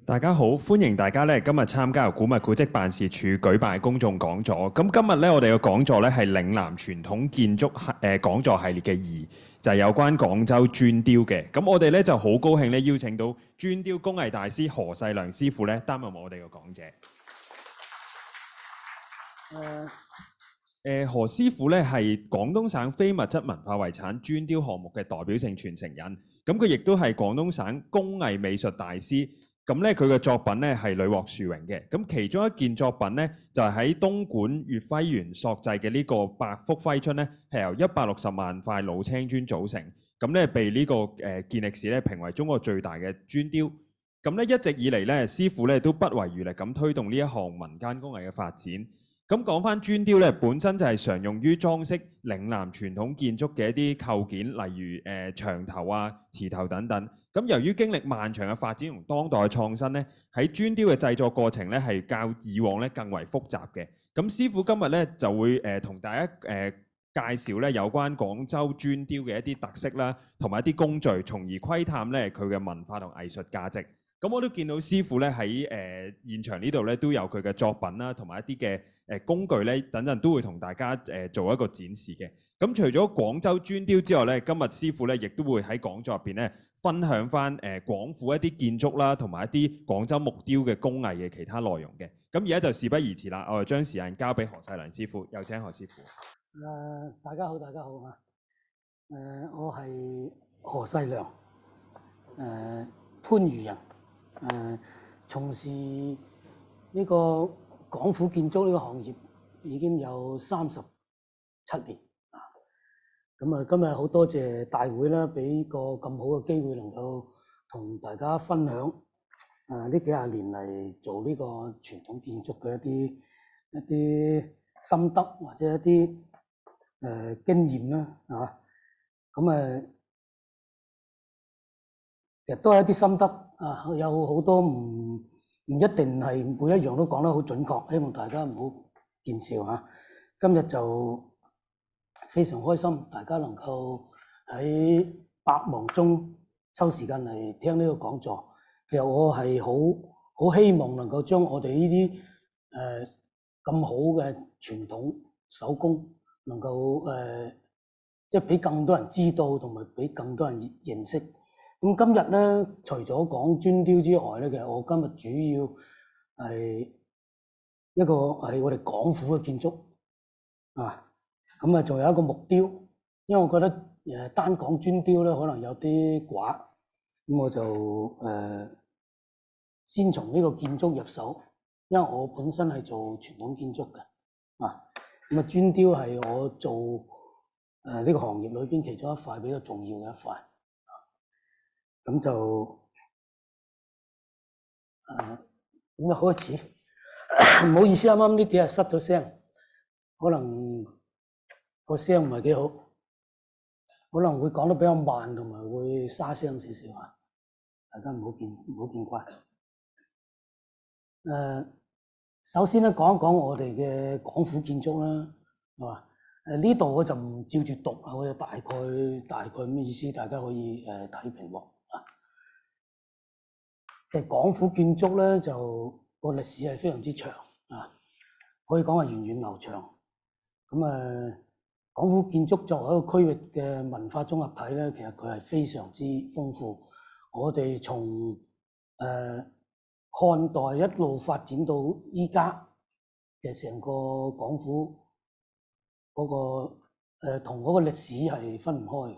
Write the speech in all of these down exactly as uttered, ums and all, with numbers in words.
大家好，歡迎大家咧今日參加由古物古蹟辦事處舉辦嘅公眾講座。咁今日咧我哋嘅講座咧係嶺南傳統建築誒、呃、講座系列嘅二，就係、是、有關廣州磚雕嘅。咁我哋咧就好高興咧邀請到磚雕工藝大師何世良師傅咧擔任我哋嘅講者。誒、呃、何師傅咧係廣東省非物質文化遺產磚雕項目嘅代表性傳承人，咁佢亦都係廣東省工藝美術大師。咁咧佢嘅作品咧係屢獲殊榮嘅。咁其中一件作品咧就係、是、喺東莞粵徽園塑製嘅呢個百福揮春咧，係由一百六十萬塊老青磚組成。咁咧被呢、這個誒、呃、健力士咧評為中國最大嘅磚雕。咁咧一直以嚟咧，師傅咧都不遺餘力咁推動呢一項民間工藝嘅發展。咁講翻磚雕咧，本身就係常用於裝飾嶺南傳統建築嘅一啲構件，例如誒、呃、牆頭啊、池頭等等。咁由於經歷漫長嘅發展同當代嘅創新咧，喺磚雕嘅製作過程咧係較以往咧更為複雜嘅。咁師傅今日咧就會誒同、呃、大家誒、呃、介紹咧有關廣州磚雕嘅一啲特色啦，同埋一啲工序，從而窺探咧佢嘅文化同藝術價值。咁我都見到師傅咧喺誒現場呢度咧都有佢嘅作品啦，同埋一啲嘅誒工具咧，等陣都會同大家誒做一個展示嘅。咁除咗廣州磚雕之外咧，今日師傅咧亦都會喺講座入邊咧分享翻誒廣府一啲建築啦，同埋一啲廣州木雕嘅工藝嘅其他內容嘅。咁而家就事不宜遲啦，我哋將時間交俾何世良師傅，有請何師傅。 誒、呃，大家好，大家好啊！誒、呃，我係何世良，誒、呃，番禺人。誒、呃，從事呢個廣府建築呢個行業已經有三十七年啊！咁啊，今日好多謝大會啦，俾個咁好嘅機會，能夠同大家分享誒呢、呃、幾廿年嚟做呢個傳統建築嘅一啲一啲心得或者一啲誒、呃、經驗啦，啊！咁誒，其實都係一啲心得。啊，有好多唔唔一定係每一樣都講得好準確，希望大家唔好見笑嚇。今日就非常開心，大家能夠喺百忙中抽時間嚟聽呢個講座。其實我係好好希望能夠將我哋呢啲誒咁好嘅傳統手工，能夠誒即係俾更多人知道，同埋俾更多人認識。咁今日咧，除咗講磚雕之外咧，其實我今日主要係一個係我哋廣府嘅建築啊。咁啊，仲有一個木雕，因為我覺得誒單講磚雕咧，可能有啲寡，咁我就誒、呃、先從呢個建築入手，因為我本身係做傳統建築嘅啊。咁啊，磚雕係我做誒呢個行業裏邊其中一塊比較重要嘅一塊。咁就誒咁啊開始，唔好意思，啱啱呢幾日失咗聲，可能個聲唔係幾好，可能會講得比較慢，同埋會沙聲少少啊，大家唔好見唔好見怪。誒，首先咧講一講我哋嘅廣府建築啦，係嘛？誒呢度我就唔照住讀啊，我就大概大概咩意思，大家可以誒睇屏幕。其實廣府建築咧就個歷史係非常之長啊，可以講係源遠流長。咁誒，廣府建築作為一個區域嘅文化綜合體咧，其實佢係非常之豐富。我哋從誒、呃、漢代一路發展到依家嘅成個廣府嗰、那個誒，同嗰個歷史係分唔開。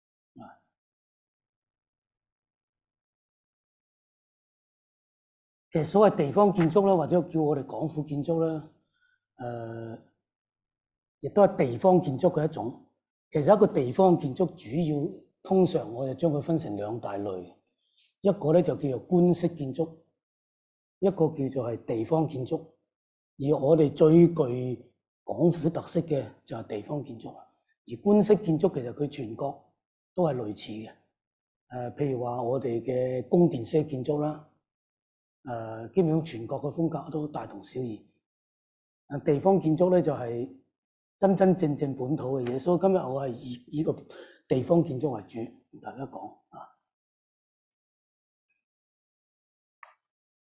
其實所謂地方建築啦，或者叫我哋廣府建築啦，誒、呃，亦都係地方建築嘅一種。其實一個地方建築主要通常我哋將佢分成兩大類，一個咧就叫做官式建築，一個叫做係地方建築。而我哋最具廣府特色嘅就係地方建築。而官式建築其實佢全國都係類似嘅。誒、呃，譬如話我哋嘅宮殿式建築啦。誒、呃，基本上全國嘅風格都大同小異。誒，地方建築咧就係、是、真真正正本土嘅嘢，所以今日我係以以個地方建築為主，同大家講啊。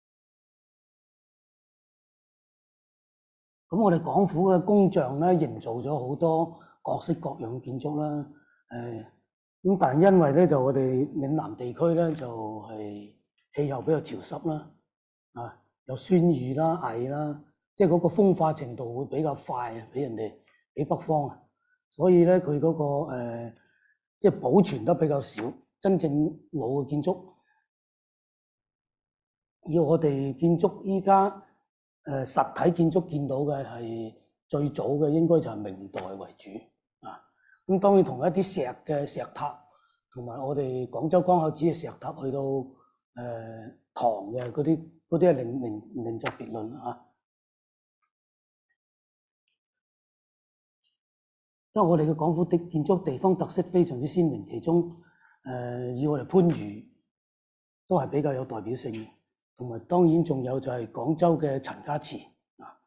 咁我哋廣府嘅工匠咧，營造咗好多各式各樣嘅建築啦。誒，咁但係因為咧就我哋嶺南地區咧就係氣候比較潮濕啦，啊有酸雨啦、翳啦，即係嗰個風化程度會比較快啊，比人哋比北方啊，所以咧佢嗰個誒即係保存得比較少。真正老嘅建築，要我哋建築依家誒實體建築見到嘅係最早嘅，應該就係明代為主啊。咁當然同一啲石嘅石塔，同埋我哋廣州江口子嘅石塔，去到誒、呃、唐嘅嗰啲嗰啲係另另另作別論啊。因為我哋嘅廣府的建築地方特色非常之鮮明，其中誒、呃、以我哋番禺都係比較有代表性嘅，同埋當然仲有就係廣州嘅陳家祠啊。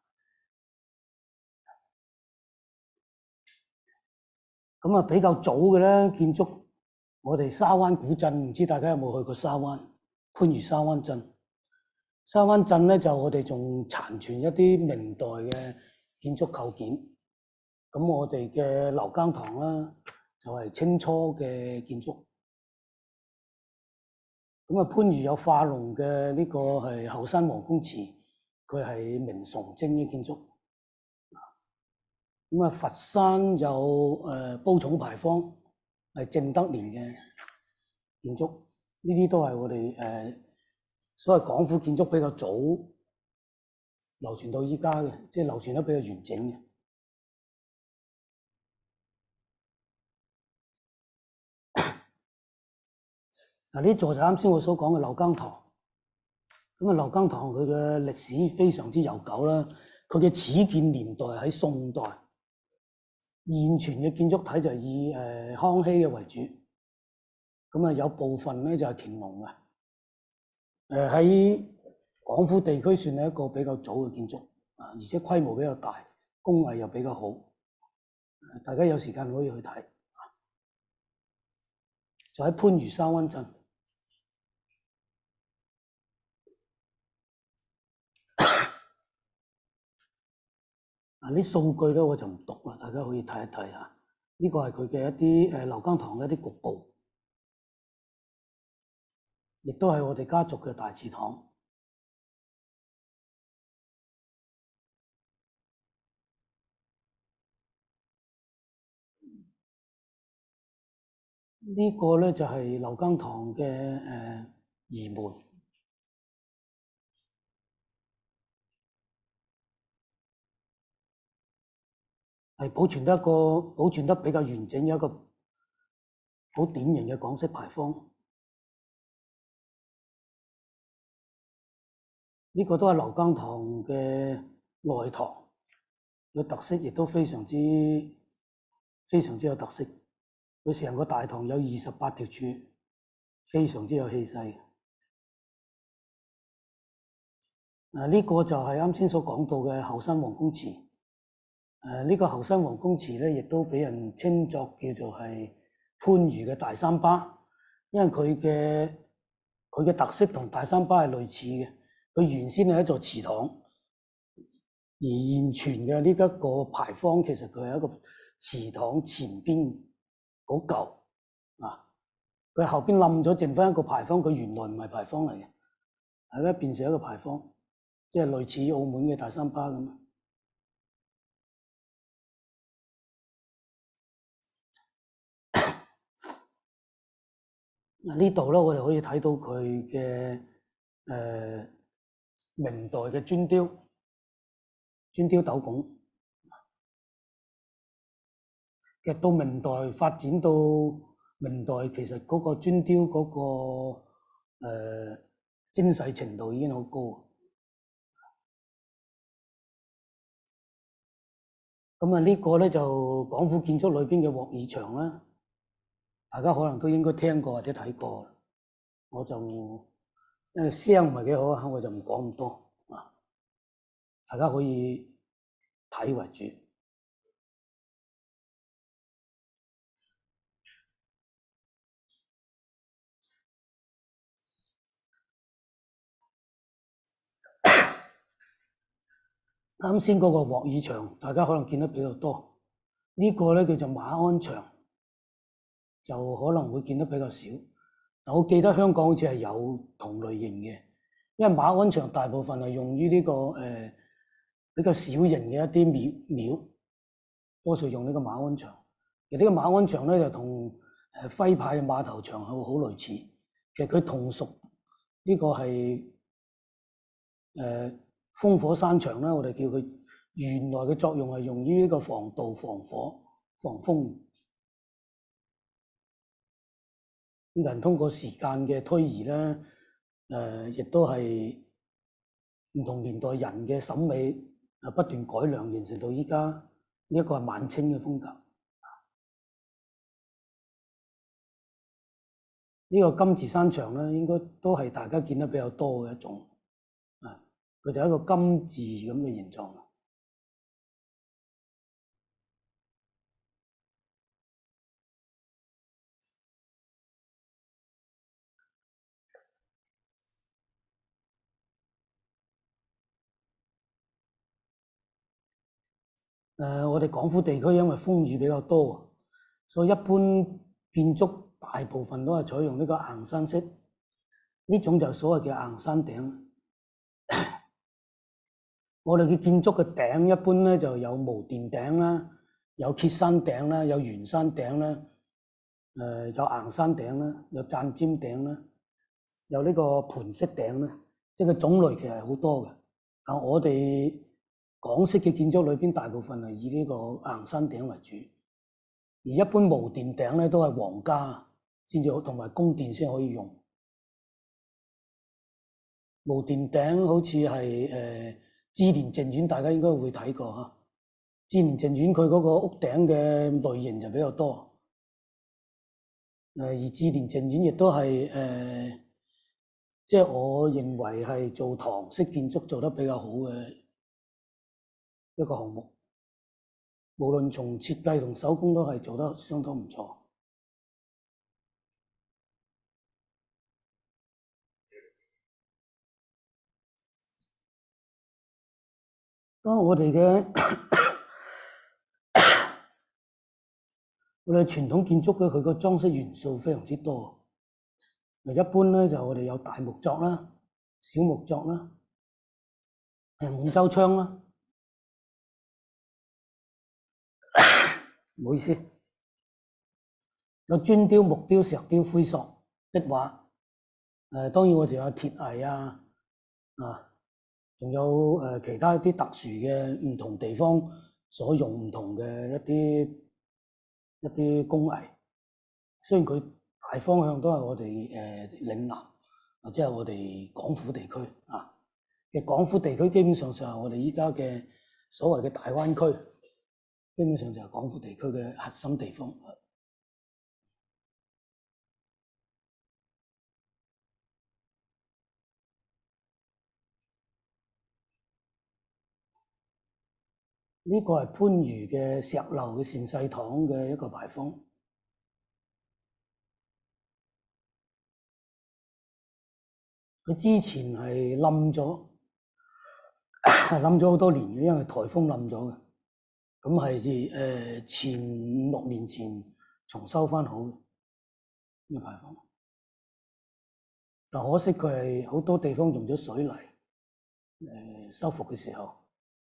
咁啊比較早嘅咧建築，我哋沙灣古鎮，唔知大家有冇去過沙灣？番禺沙灣鎮，沙灣鎮咧就我哋仲殘存一啲明代嘅建築構件。咁我哋嘅劉耕堂啦，就係清初嘅建築。咁啊，番禺有化龍嘅呢個係後山皇宮祠，佢係明崇禎嘅建築。咁啊，佛山有誒褒冢牌坊，係正德年嘅建築。呢啲都係我哋誒所謂廣府建築比較早流傳到依家嘅，即係流傳得比較完整嘅。嗱，呢座就啱先我所講嘅劉耕堂。咁啊，劉耕堂佢嘅歷史非常之悠久啦。佢嘅始建年代喺宋代，現存嘅建築體就係以誒康熙嘅為主。咁啊，有部分咧就係乾隆嘅。誒喺廣府地區算係一個比較早嘅建築啊，而且規模比較大，工藝又比較好。大家有時間可以去睇。就喺番禺沙灣鎮。嗱，啲數據咧我就唔讀啦，大家可以睇一睇嚇。呢個係佢嘅一啲誒劉耕堂嘅一啲局部，亦都係我哋家族嘅大祠堂。呢個咧就係劉耕堂嘅誒儀門，係保存得一個保存得比較完整嘅一個好典型嘅港式牌坊。呢個都係劉耕堂嘅內堂，嘅特色亦都非常之非常之有特色。佢成個大堂有二十八條柱，非常之有氣勢。嗱，呢個就係啱先所講到嘅後山皇宮祠。誒、呃，呢、這個後山皇宮祠咧，亦都俾人稱作叫做係番禺嘅大三巴，因為佢嘅佢嘅特色同大三巴係類似嘅。佢原先係一座祠堂，而現存嘅呢一個牌坊，其實佢係一個祠堂前邊嗰嚿啊。佢後邊冧咗，剩翻一個牌坊，佢原來唔係牌坊嚟嘅，大家變成一個牌坊，即係類似澳門嘅大三巴咁。嗱，呢度咧，我哋可以睇到佢嘅誒明代嘅磚雕，磚雕斗拱。其實到明代發展到明代，其實嗰個磚雕嗰、那個誒、呃、精細程度已經好高。咁啊，呢個咧就廣府建築裏邊嘅獲意牆啦。大家可能都應該聽過或者睇過，我就因為聲唔係幾好啊，我就唔講咁多啊。大家可以睇為主。 啱先嗰個獲意牆，大家可能見得比較多。呢個咧叫做馬鞍牆，就可能會見得比較少。但我記得香港好似係有同類型嘅，因為馬鞍牆大部分係用於呢個誒比較小型嘅一啲廟廟，多數用呢個馬鞍牆。而呢個馬鞍牆咧就同誒徽派嘅馬頭牆係好類似，其實佢同屬呢個係誒烽火山牆啦，我哋叫佢原來嘅作用係用於呢個防盜、防火、防風。人通過時間嘅推移咧，誒、呃、亦都係唔同年代人嘅審美啊不斷改良，形成到依家呢一個係晚清嘅風格。呢、這個金字山牆咧，應該都係大家見得比較多嘅一種，啊，佢就係一個金字咁嘅形狀。誒、呃，我哋廣府地區因為風雨比較多，所以一般建築大部分都係採用呢個硬山式，呢種就所謂嘅硬山頂。我哋嘅建築嘅頂一般咧就有無墊頂啦，有歇山頂啦，有圓山頂啦，誒、呃、有硬山頂啦，有棧尖頂啦，有呢個盤式頂啦，即係個種類其實係好多嘅。但我哋港式嘅建築裏邊，大部分係以呢個硬山頂為主，而一般無墊頂咧都係皇家先至好，同埋宮殿先可以用。無墊頂好似係誒志蓮淨苑，大家應該會睇過嚇。志蓮淨苑佢嗰個屋頂嘅類型就比較多，誒而志蓮淨苑亦都係誒，即係我認為係做唐式建築做得比較好嘅一個項目，無論從設計同手工都係做得相當唔錯。當我哋嘅我哋傳統建築咧，佢個裝飾元素非常之多。一般咧就我哋有大木作啦、小木作啦、誒滿洲窗啦。唔好意思，有磚雕、木雕、石雕、灰塑、壁畫。誒、呃，當然我哋有鐵藝啊，啊，仲有誒、呃、其他一啲特殊嘅唔同地方所用唔同嘅一啲一啲工藝。雖然佢大方向都係我哋誒、呃、嶺南或者係我哋廣府地區啊，嘅廣府地區基本上就係我哋依家嘅所謂嘅大灣區。基本上就係廣府地區嘅核心地方。呢個係番禺嘅石樓嘅善世堂嘅一個牌坊。佢之前係冧咗，冧咗好多年嘅，因為颱風冧咗嘅。咁係誒前五六年前重修翻好嘅呢個牌坊。但可惜佢係好多地方用咗水泥誒、呃、修復嘅時候。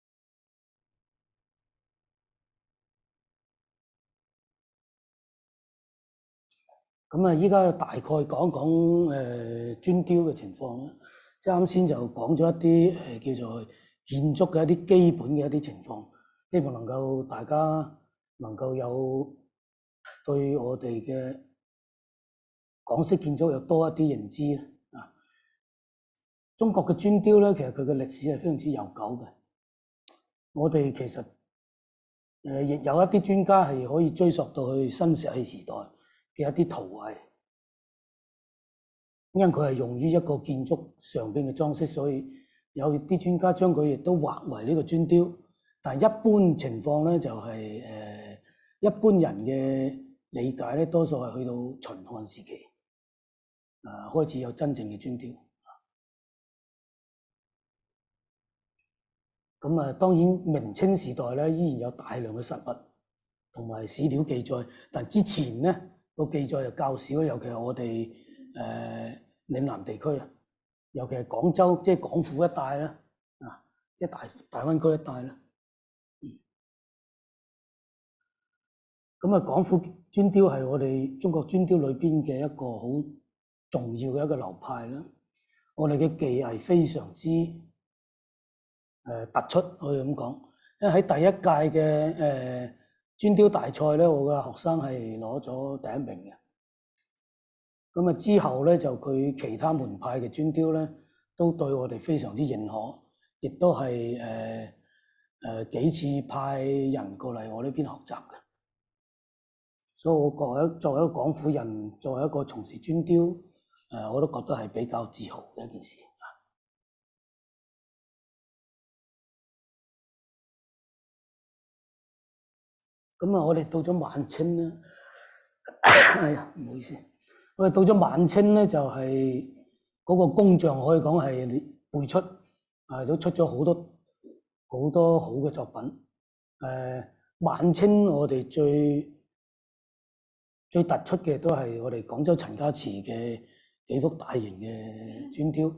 咁啊，依家大概講講誒磚雕嘅情況啦。即係啱先就講咗一啲誒、呃、叫做建築嘅一啲基本嘅一啲情況，希望能夠大家能夠有對我哋嘅港式建築有多一啲認知啊。中國嘅磚雕咧，其實佢嘅歷史係非常之悠久嘅。我哋其實誒亦、呃、有一啲專家係可以追溯到去新石器時代嘅一啲陶藝，因為佢係用於一個建築上邊嘅裝飾，所以有啲專家將佢亦都劃為呢個磚雕。但係一般情況咧，就係、是、誒、呃、一般人嘅理解咧，多數係去到秦漢時期啊開始有真正嘅磚雕。咁咁啊，當然明清時代咧依然有大量嘅實物同埋史料記載，但之前咧個記載就較少，尤其係我哋誒、呃、嶺南地區啊，尤其係廣州即係廣府一帶啦，啊，即係大大灣區一帶啦。咁啊，廣府磚雕係我哋中國磚雕裏邊嘅一個好重要嘅一個流派啦。我哋嘅技藝非常之誒、呃、突出，可以咁講。因為喺第一屆嘅誒磚雕大賽咧，我嘅學生係攞咗第一名嘅。咁啊之後咧，就佢其他門派嘅磚雕咧，都對我哋非常之認可，亦都係誒誒幾次派人過嚟我呢邊學習嘅。所以我作為作為一個廣府人，作為一個從事磚雕，誒、呃、我都覺得係比較自豪嘅一件事。咁啊，我哋到咗晚清咧，哎呀，唔好意思，我哋到咗晚清咧，就係、是、嗰個工匠可以講係輩出，啊都出咗好多好多好嘅作品。誒、呃，晚清我哋最最突出嘅都係我哋廣州陳家祠嘅幾幅大型嘅磚雕。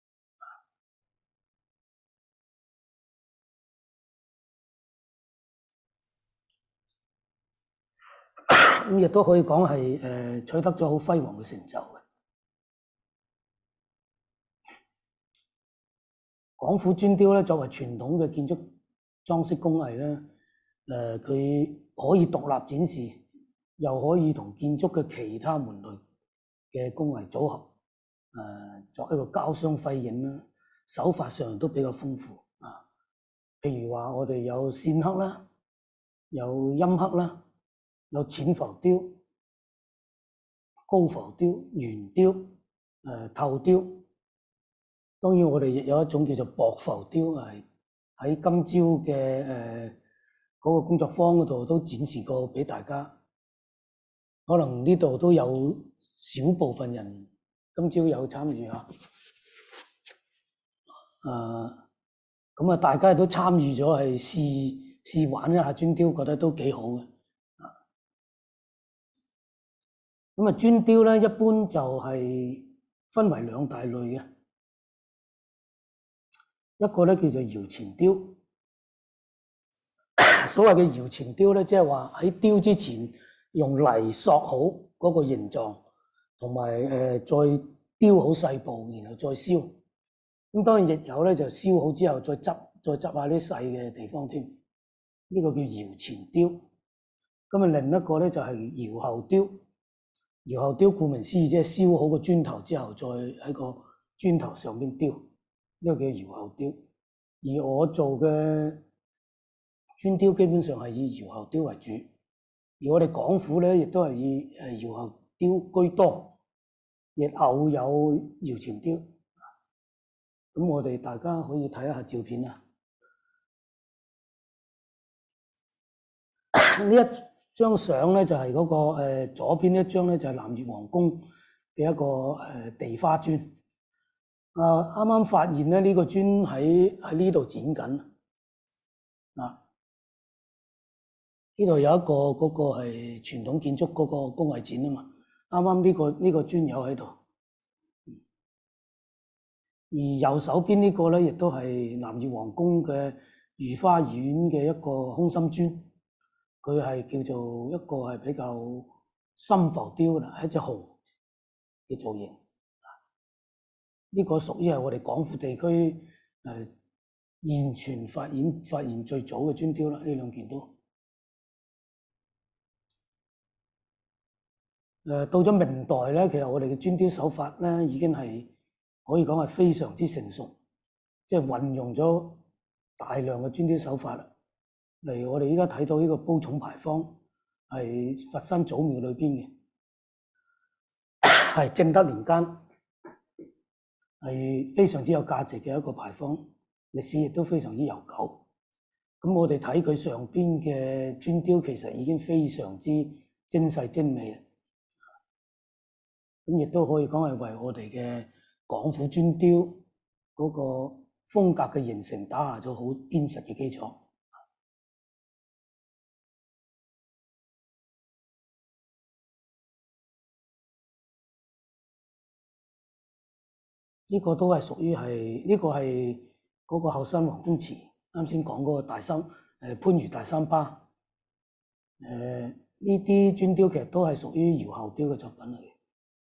咁亦都可以講係誒取得咗好輝煌嘅成就嘅。廣府磚雕咧，作為傳統嘅建築裝飾工藝咧，誒、呃、佢可以獨立展示，又可以同建築嘅其他門類嘅工藝組合，誒、呃、作一個交相輝映啦。手法上都比較豐富啊。譬如話，我哋有線刻啦，有陰刻啦。有淺浮雕、高浮雕、圓雕、誒、呃、透雕。當然，我哋亦有一種叫做薄浮雕，係喺今朝嘅誒嗰個工作坊嗰度都展示過俾大家。可能呢度都有少部分人今朝有參與啊。誒，咁啊，大家都參與咗，係試試玩一下磚雕，覺得都幾好嘅。咁啊，磚雕咧一般就係分為兩大類嘅，一個咧叫做窯前雕。所謂嘅窯前雕咧，即係話喺雕之前用泥塑好嗰個形狀，同埋誒再雕好細部，然後再燒。咁當然亦有咧，就燒好之後再執，再執下啲細嘅地方添。呢個叫窯前雕。咁啊，另一個咧就係窯後雕。窯後雕顧名思義，即係燒好個磚頭之後，再喺個磚頭上邊雕，呢個叫窯後雕。而我做嘅磚雕基本上係以窯後雕為主，而我哋廣府咧亦都係以誒窯後雕居多，亦偶有窯前雕。咁我哋大家可以睇一下照片啊。呢一張相咧就係嗰個誒左邊一張咧就係南越皇宮嘅一個誒地花磚。啊，啱啱發現咧呢個磚喺喺呢度展緊。啊，呢度有一個嗰個係傳統建築嗰個工藝展啊嘛。啱啱呢個呢個磚有喺度。而右手邊呢個咧亦都係南越皇宮嘅御花園嘅一個空心磚。佢係叫做一個係比較深浮雕啦，係一隻熊嘅造型。呢、這個屬於係我哋廣府地區誒、呃、現存發現發現最早嘅磚雕啦。呢兩件都誒、呃、到咗明代咧，其實我哋嘅磚雕手法咧已經係可以講係非常之成熟，即係運用咗大量嘅磚雕手法啦。例如我哋依家睇到呢個褒重牌坊，係佛山祖廟裏邊嘅，係正德年間，係非常之有價值嘅一個牌坊，歷史亦都非常之悠久。咁我哋睇佢上邊嘅磚雕，其實已經非常之精細精美啦。咁亦都可以講係為我哋嘅廣府磚雕嗰個風格嘅形成打下咗好堅實嘅基礎。呢個都係屬於係呢個係嗰個後生王公祠，啱先講嗰個大三誒番禺大三巴。誒呢啲磚雕其實都係屬於窯後雕嘅作品嚟嘅。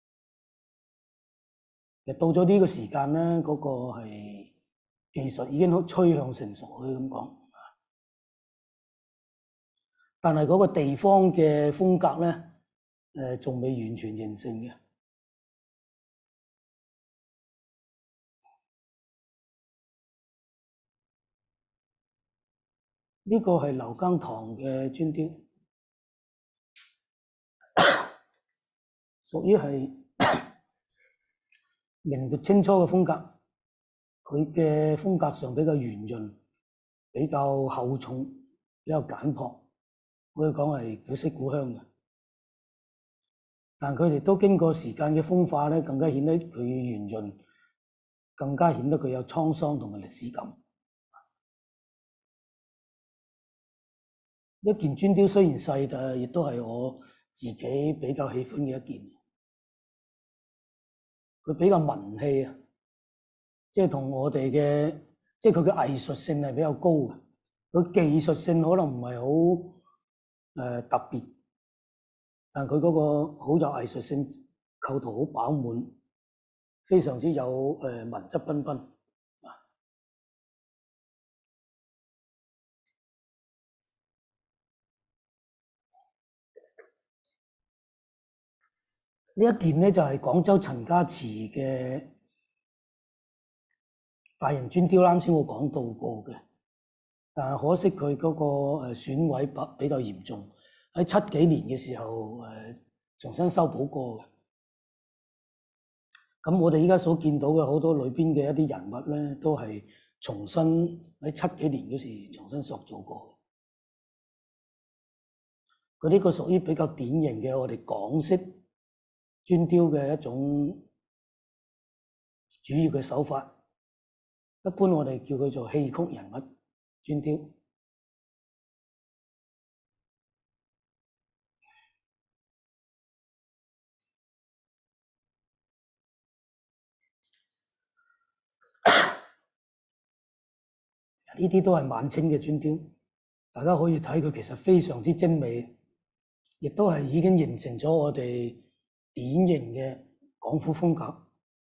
其實到咗呢個時間咧，嗰、嗰個係技術已經好趨向成熟，可以咁講。但係嗰個地方嘅風格咧，誒仲未完全形成嘅。呢個係劉耕堂嘅磚雕，屬於係明末清初嘅風格。佢嘅風格上比較圓潤，比較厚重，比較簡樸，可以講係古色古香嘅。但佢哋都經過時間嘅風化咧，更加顯得佢圓潤，更加顯得佢有滄桑同埋歷史感。一件磚雕雖然細，但係亦都係我自己比較喜歡嘅一件。佢比較文氣啊，即係同我哋嘅，即係佢嘅藝術性係比較高嘅。佢技術性可能唔係好誒特別，但佢嗰個好有藝術性，構圖好飽滿，非常之有誒文質彬彬。呢一件咧就係廣州陳家祠嘅大型磚雕，啱先我講到過嘅，但係可惜佢嗰個誒損毀比比較嚴重，喺七幾年嘅時候誒重新修補過嘅。咁我哋依家所見到嘅好多裏邊嘅一啲人物咧，都係重新喺七幾年嗰時重新塑造過嘅。佢呢個屬於比較典型嘅我哋港式磚雕嘅一種主要嘅手法，一般我哋叫佢做戲曲人物磚雕。呢啲都係晚清嘅磚雕，大家可以睇佢其實非常之精美，亦都係已經形成咗我哋典型嘅廣府風格。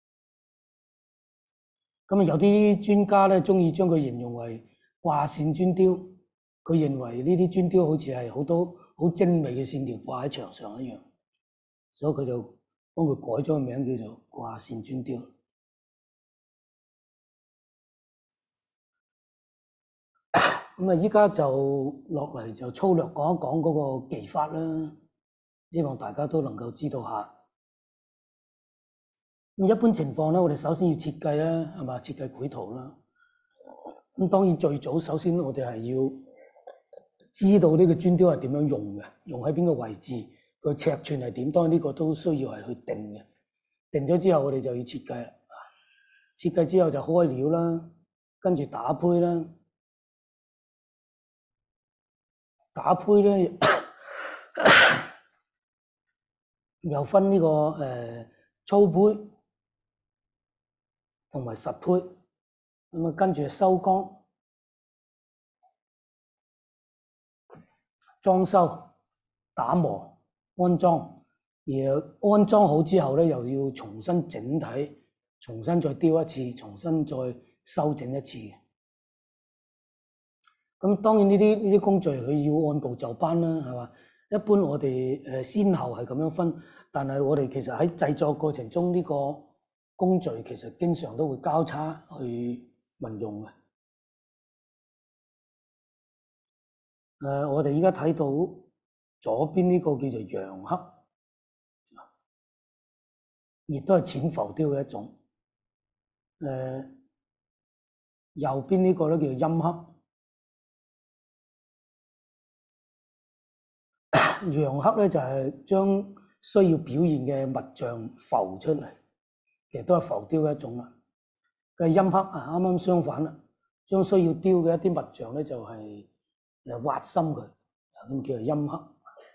咁有啲專家咧鍾意將佢形容為掛線磚雕，佢認為呢啲磚雕好似係好多好精美嘅線條掛喺牆上一樣，所以佢就幫佢改咗個名叫做掛線磚雕。咁啊，依家就落嚟就粗略講一講嗰個技法啦，希望大家都能夠知道下。咁一般情況咧，我哋首先要設計啦，係嘛？設計繪圖啦。咁當然最早首先我哋係要知道呢個磚雕係點樣用嘅，用喺邊個位置，個尺寸係點。當然呢個都需要係去定嘅。定咗之後，我哋就要設計啦。設計之後就開料啦，跟住打胚啦。打胚咧又分呢、這個誒、呃、粗胚同埋實胚，咁啊跟住收光、裝修、打磨、安裝，而安裝好之後咧，又要重新整體，重新再雕一次，重新再修整一次。咁當然呢啲呢啲工序佢要按部就班啦，係嘛？一般我哋誒先後係咁樣分，但係我哋其實喺製作過程中呢個工序其實經常都會交叉去運用嘅。誒、呃，我哋而家睇到左邊呢個叫做陽刻，亦都係淺浮雕嘅一種。誒、呃，右邊呢個咧叫做陰刻。陽刻咧就係將需要表現嘅物象浮出嚟，其實都係浮雕嘅一種啦。 嘅陰刻啊，啱啱相反啦，將需要雕嘅一啲物象咧就係誒挖深佢，咁叫做陰刻。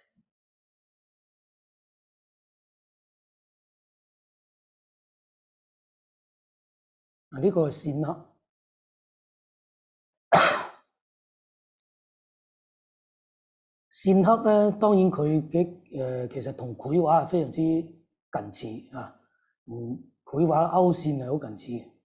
嗱，呢個係線刻。線刻咧，當然佢嘅誒其實同繪畫係非常之近似啊，嗯，繪畫勾線係好近似嘅。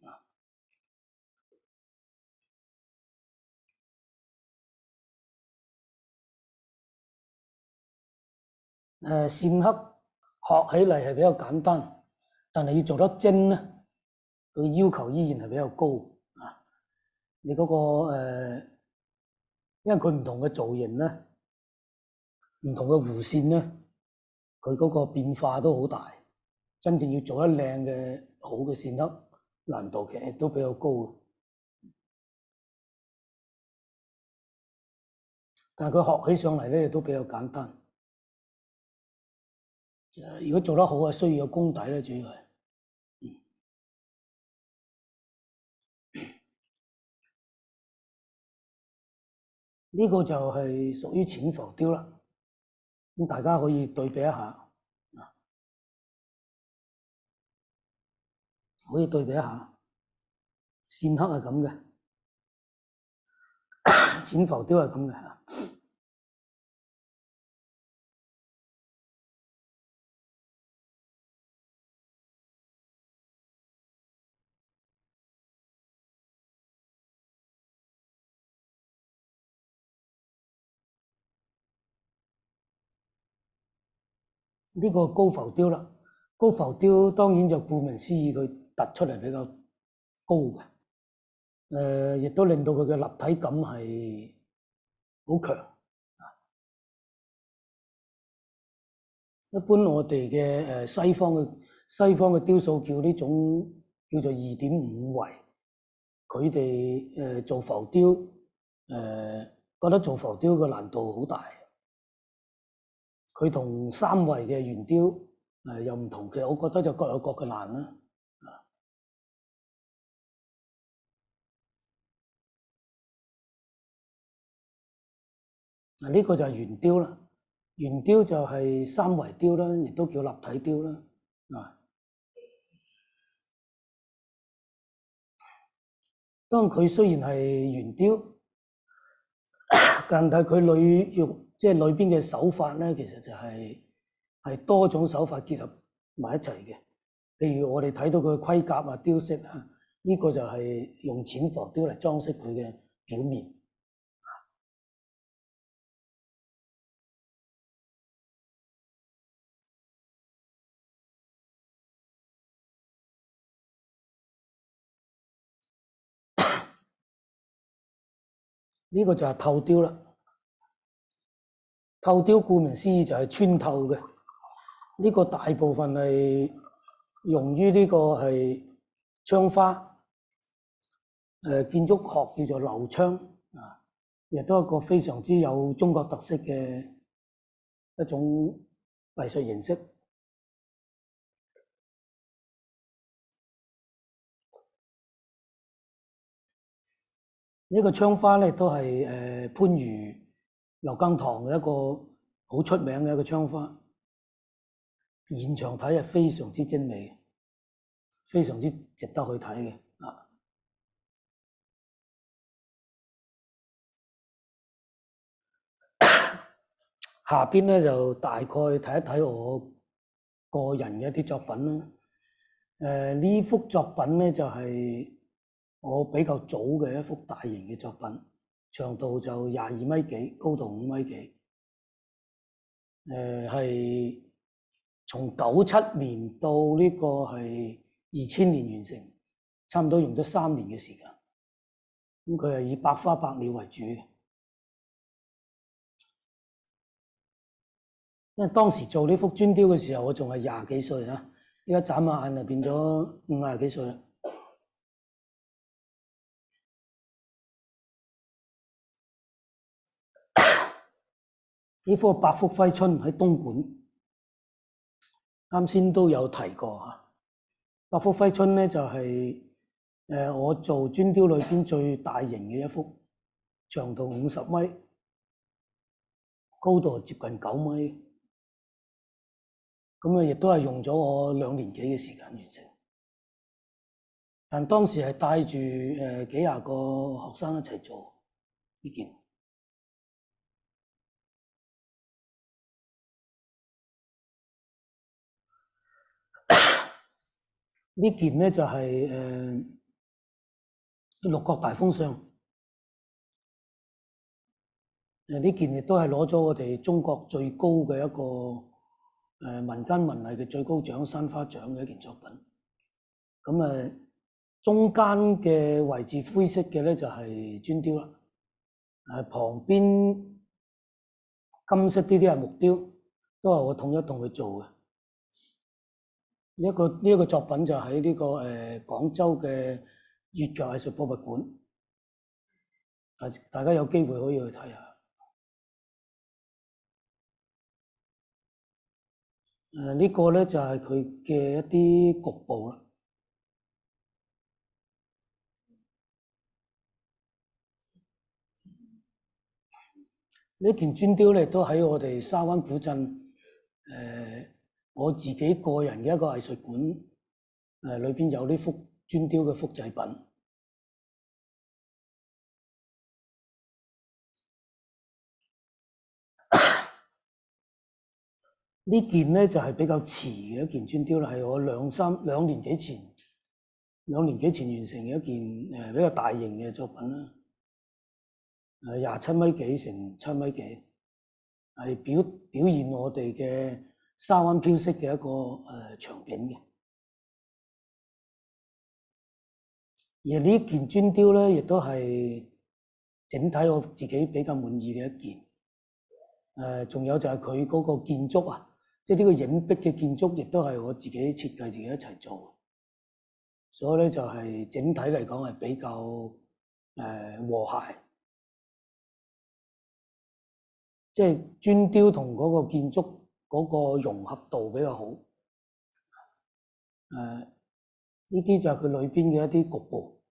誒線刻學起嚟係比較簡單，但係要做得精咧，佢要求依然係比較高啊！你嗰、個、呃、因為佢唔同嘅造型咧，唔同嘅弧線咧，佢嗰個變化都好大。真正要做得靚嘅好嘅線刻，難度其實都比較高。但係佢學起上嚟咧，亦都比較簡單。如果做得好係需要有功底咧，主要係。呢個就係屬於淺浮雕啦。咁大家可以對比一下，可以對比一下，線刻係咁嘅，淺浮雕係咁嘅。呢個高浮雕啦，高浮雕當然就顧名思義，佢突出嚟比較高嘅，誒、呃，亦都令到佢嘅立體感係好強。一般我哋嘅誒西方嘅西方嘅雕塑叫呢種叫做二點五維，佢哋誒做浮雕誒、呃、覺得做浮雕嘅難度好大。佢同三維嘅圓雕誒、呃、又唔同嘅，我覺得就各有各嘅難啦。嗱，呢個就係圓雕啦，圓雕就係三維雕啦，亦都叫立體雕啦。啊，當佢雖然係圓雕，但係佢裏用即係裏邊嘅手法咧，其實就係、是、係多種手法結合埋一齊嘅。譬如我哋睇到佢嘅盔甲啊、雕飾啊，呢、這個就係用淺浮雕嚟裝飾佢嘅表面。呢個就係透雕啦。透雕顧名思義就係穿透嘅。呢、這個大部分係用於呢個係窗花，誒、呃、建築學叫做流窗啊，亦都係一個非常之有中國特色嘅一種藝術形式。呢、這個窗花咧都係誒、呃、番禺劉耕堂嘅一個好出名嘅一個窗花。現場睇係非常之精美，非常之值得去睇嘅啊！下邊咧就大概睇一睇我個人嘅一啲作品啦。誒、呃，呢幅作品咧就係、是、我比較早嘅一幅大型嘅作品，長度就廿二米幾，高度五米幾。誒、呃，係從九七年到呢個係二千年完成，差唔多用咗三年嘅時間。咁佢係以百花百鳥為主，因為當時做呢幅磚雕嘅時候，我仲係廿幾歲啊，依家眨下眼就變咗五廿幾歲啦。呢幅《百福揮春》喺東莞，啱先都有提過嚇。《百福揮春》咧就係誒，我做磚雕裏邊最大型嘅一幅，長度五十米，高度接近九米。咁啊，亦都係用咗我兩年幾嘅時間完成。但當時係帶住誒幾廿個學生一齊做呢件。呢件咧就係誒六國大封相。誒呢件亦都係攞咗我哋中國最高嘅一個誒民間文藝嘅最高獎山花獎嘅一件作品。咁誒中間嘅位置灰色嘅咧就係磚雕啦。誒旁邊金色啲啲係木雕，都係我統一同佢做嘅。呢一個呢一個作品就喺呢個誒廣州嘅粵劇藝術博物館，大大家有機會可以去睇下。誒呢個咧就係佢嘅一啲局部啦。呢件磚雕咧都喺我哋沙灣古鎮誒我自己個人嘅一個藝術館誒裏邊有呢幅磚雕嘅複製品。呢件咧就係比較遲嘅一件磚雕啦，係我兩三兩年幾前兩年幾前完成嘅一件誒比較大型嘅作品啦。誒廿七米幾乘七米幾，係表表現我哋嘅沙灣飄色嘅一個誒、呃、場景嘅。而呢件磚雕咧，亦都係整體我自己比較滿意嘅一件。誒、呃，仲有就係佢嗰個建築啊，即係呢個影壁嘅建築，亦都係我自己設計自己一齊做。所以咧就係整體嚟講係比較誒、呃、和諧。即係磚雕同嗰個建築嗰個融合度比較好。誒、呃，呢啲就係佢裏邊嘅一啲局部。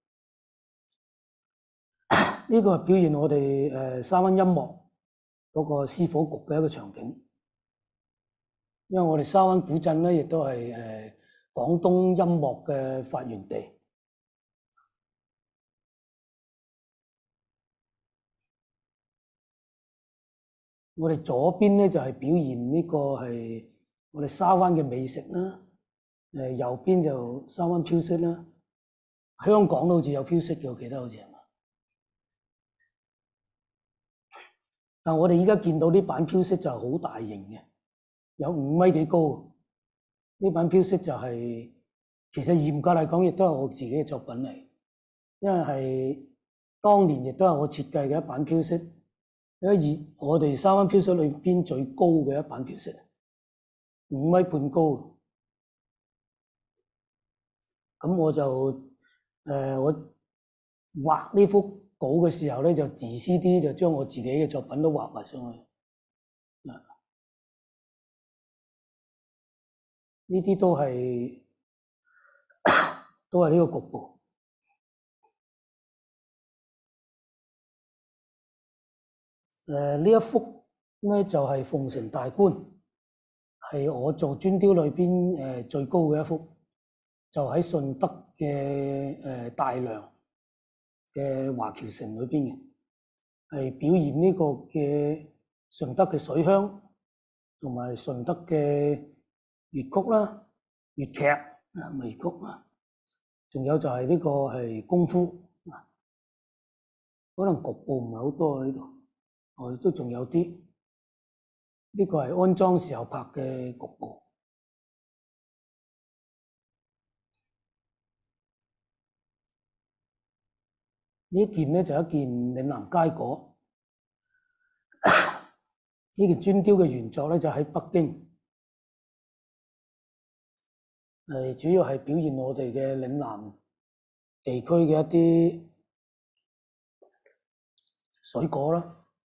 呢個係表現我哋誒沙灣音樂嗰個絲火局嘅一個場景。因為我哋沙灣古鎮咧，亦都係誒廣東音樂嘅發源地。我哋左邊咧就係表現呢個係我哋沙灣嘅美食啦，誒右邊就沙灣飄色啦。香港都好似有飄色嘅，我記得好似係嘛？但我哋依家見到呢版飄色就係好大型嘅，有五米幾高。呢版飄色就係、是、其實嚴格嚟講，亦都係我自己嘅作品嚟，因為係當年亦都係我設計嘅一版飄色。因為我哋沙灣飄色裏邊最高嘅一版飄色，五米半高。咁我就誒、呃、我畫呢幅稿嘅時候咧，就自私啲，就將我自己嘅作品都畫埋上去。嗱，呢啲都係都係呢個局部。誒、呃、呢一幅咧就係、是、鳳城大觀，係我做磚雕裏邊誒、呃、最高嘅一幅，就喺順德嘅誒、呃、大良嘅華僑城裏邊嘅，係表現呢個嘅順德嘅水鄉，同埋順德嘅粵曲啦、粵劇啊、微曲啊，仲有就係呢個係功夫啊，可能局部唔係好多喺度。我都仲有啲，呢、這個係安裝時候拍嘅局部。呢件咧就係、一件嶺南佳果，呢件磚雕嘅原作咧就喺北京，誒主要係表現我哋嘅嶺南地區嘅一啲水果啦。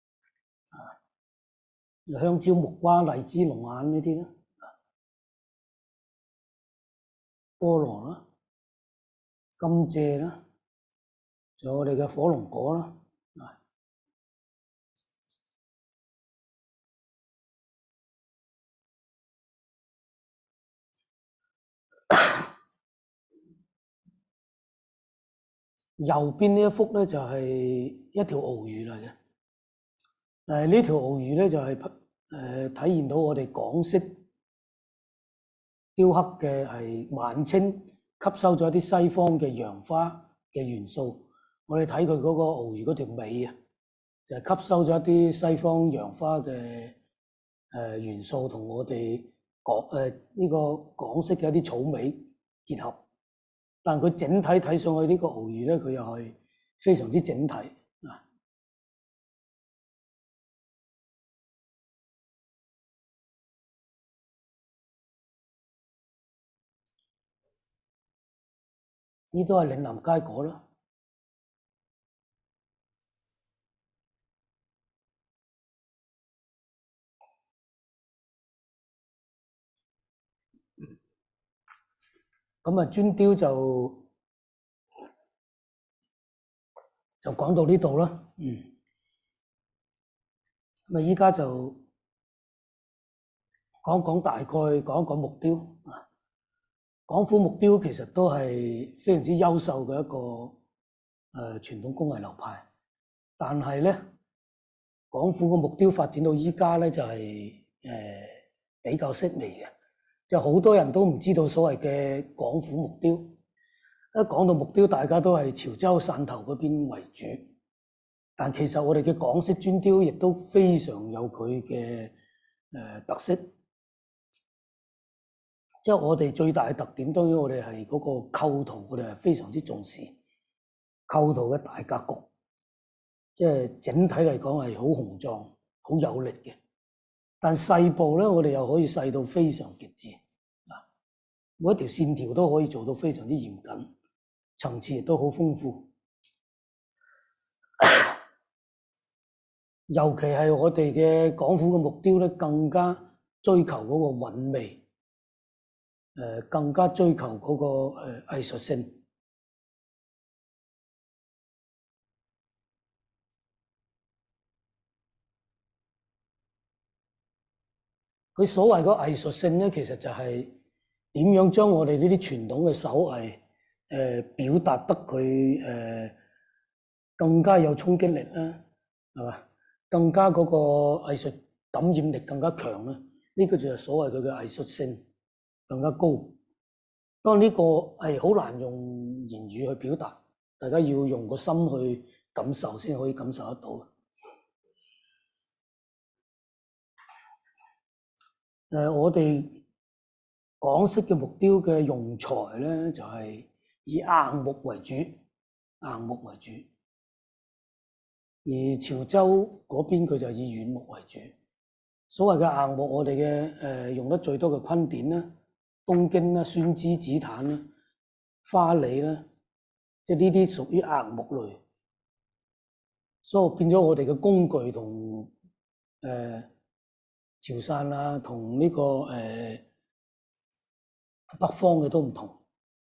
香蕉、木瓜、荔枝、龍眼呢啲啦，菠蘿啦， 甘蔗啦，仲有我哋嘅火龍果啦。右邊呢一幅咧就係一條鰲魚嚟嘅。誒呢條鰲魚咧就係誒體現到我哋港式雕刻嘅係晚清吸收咗一啲西方嘅洋花嘅元素。我哋睇佢嗰個鰲魚嗰條尾啊，就係吸收咗一啲西方洋花嘅誒元素，同我哋港誒呢個港式嘅一啲草味結合。但佢整體睇上去呢個鰲魚咧，佢又係非常之整體啊！呢都係嶺南佳果啦。咁啊，磚雕就就講到呢度啦。嗯。咁啊，依家就講講大概講一講木雕啊。廣府木雕其實都係非常之優秀嘅一個誒、呃、傳統工藝流派，但係咧，廣府嘅木雕發展到依家咧就係、是、誒、呃、比較式微嘅，即係好多人都唔知道所謂嘅廣府木雕。一講到木雕，大家都係潮州、汕頭嗰邊為主，但其實我哋嘅港式磚雕亦都非常有佢嘅誒特色。即係我哋最大嘅特點，當然我哋係嗰個構圖，我哋係非常之重視構圖嘅大格局。即係整體嚟講係好雄壯、好有力嘅。但細部咧，我哋又可以細到非常極致啊！每一條線條都可以做到非常之嚴謹，層次亦都好豐富。尤其係我哋嘅廣府嘅木雕咧，更加追求嗰個韻味。誒更加追求嗰個誒藝術性。佢所謂個藝術性咧，其實就係點樣將我哋呢啲傳統嘅手藝誒表達得佢誒更加有衝擊力啦，係嘛？更加嗰個藝術感染力更加強啦。呢個就係所謂佢嘅藝術性更加高。當然呢個係好難用言語去表達，大家要用個心去感受先可以感受得到。誒、呃，我哋港式嘅木雕嘅用材咧，就係、是、以硬木為主，硬木為主。而潮州嗰邊佢就以軟木為主。所謂嘅硬木，我哋嘅誒用得最多嘅昆點啦、東京啦、酸枝紫檀啦、花梨啦，即係呢啲屬於硬木類，所以變咗我哋嘅工具同誒、呃、潮汕啊，同呢、這個誒、呃、北方嘅都唔同。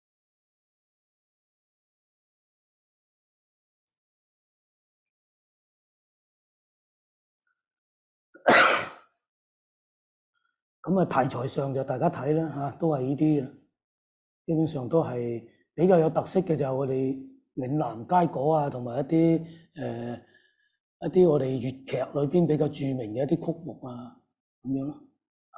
咁啊，題材上就大家睇啦嚇，都係呢啲嘅，基本上都係比較有特色嘅，就係我哋嶺南佳果啊，同埋一啲誒、呃、一啲我哋粵劇裏邊比較著名嘅一啲曲目啊，咁樣咯。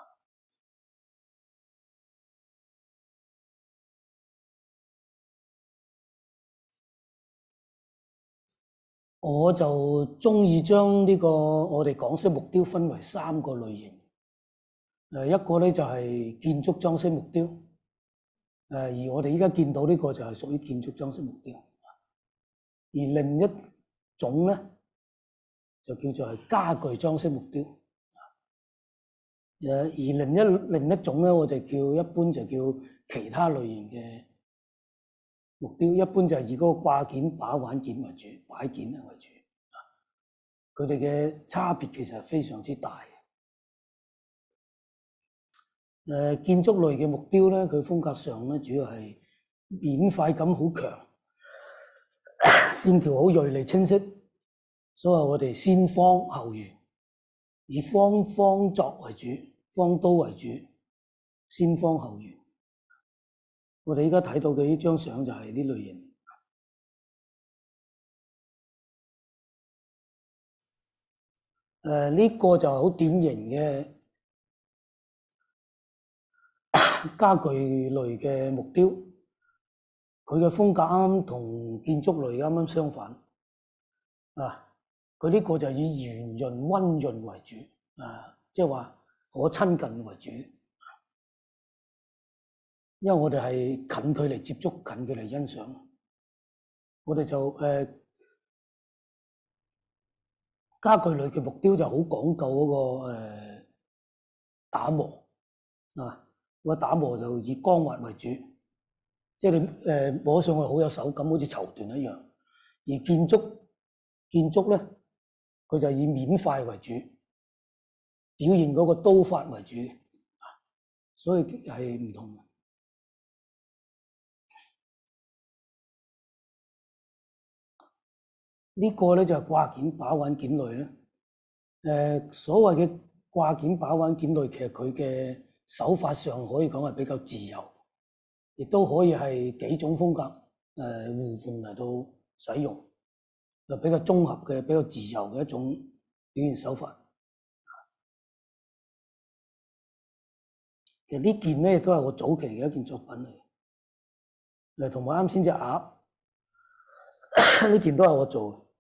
我就中意將呢個我哋港式木雕分為三個類型。誒一個咧就係建築裝飾木雕，誒而我哋依家見到呢個就係屬於建築裝飾木雕。而另一種咧就叫做係家具裝飾木雕。誒而另一另一種咧，我哋叫一般就叫其他類型嘅木雕，一般就係以嗰個掛件、把玩件為主，擺件為主。佢哋嘅差別其實係非常之大。誒建築類嘅木雕咧，佢風格上咧主要係免費感好強， 線條好銳利清晰，所以我哋先方後圓，以方方作為主，方刀為主，先方後圓。我哋而家睇到嘅呢張相就係呢類型。誒、呃、呢、這個就係好典型嘅家具類嘅木雕，佢嘅風格啱啱同建築類啱啱相反。啊，佢呢個就以圓潤溫潤為主，啊，即係話可親近為主。因為我哋係近距離接觸、近距離欣賞，我哋就誒、呃、家具類嘅木雕就好講究嗰、那個、呃、打磨啊，個打磨就以光滑為主，即係你誒摸上去好有手感，好似綢緞一樣。而建築建築咧，佢就以面塊為主，表現嗰個刀法為主，所以係唔同嘅。呢個咧就係掛件把玩件類咧。誒，所謂嘅掛件把玩件類，其實佢嘅手法上可以講係比較自由，亦都可以係幾種風格誒互換嚟到使用，就比較綜合嘅、比較自由嘅一種表現手法。其實呢件咧都係我早期嘅一件作品嚟，誒同埋啱先隻鴨呢件都係我做嘅。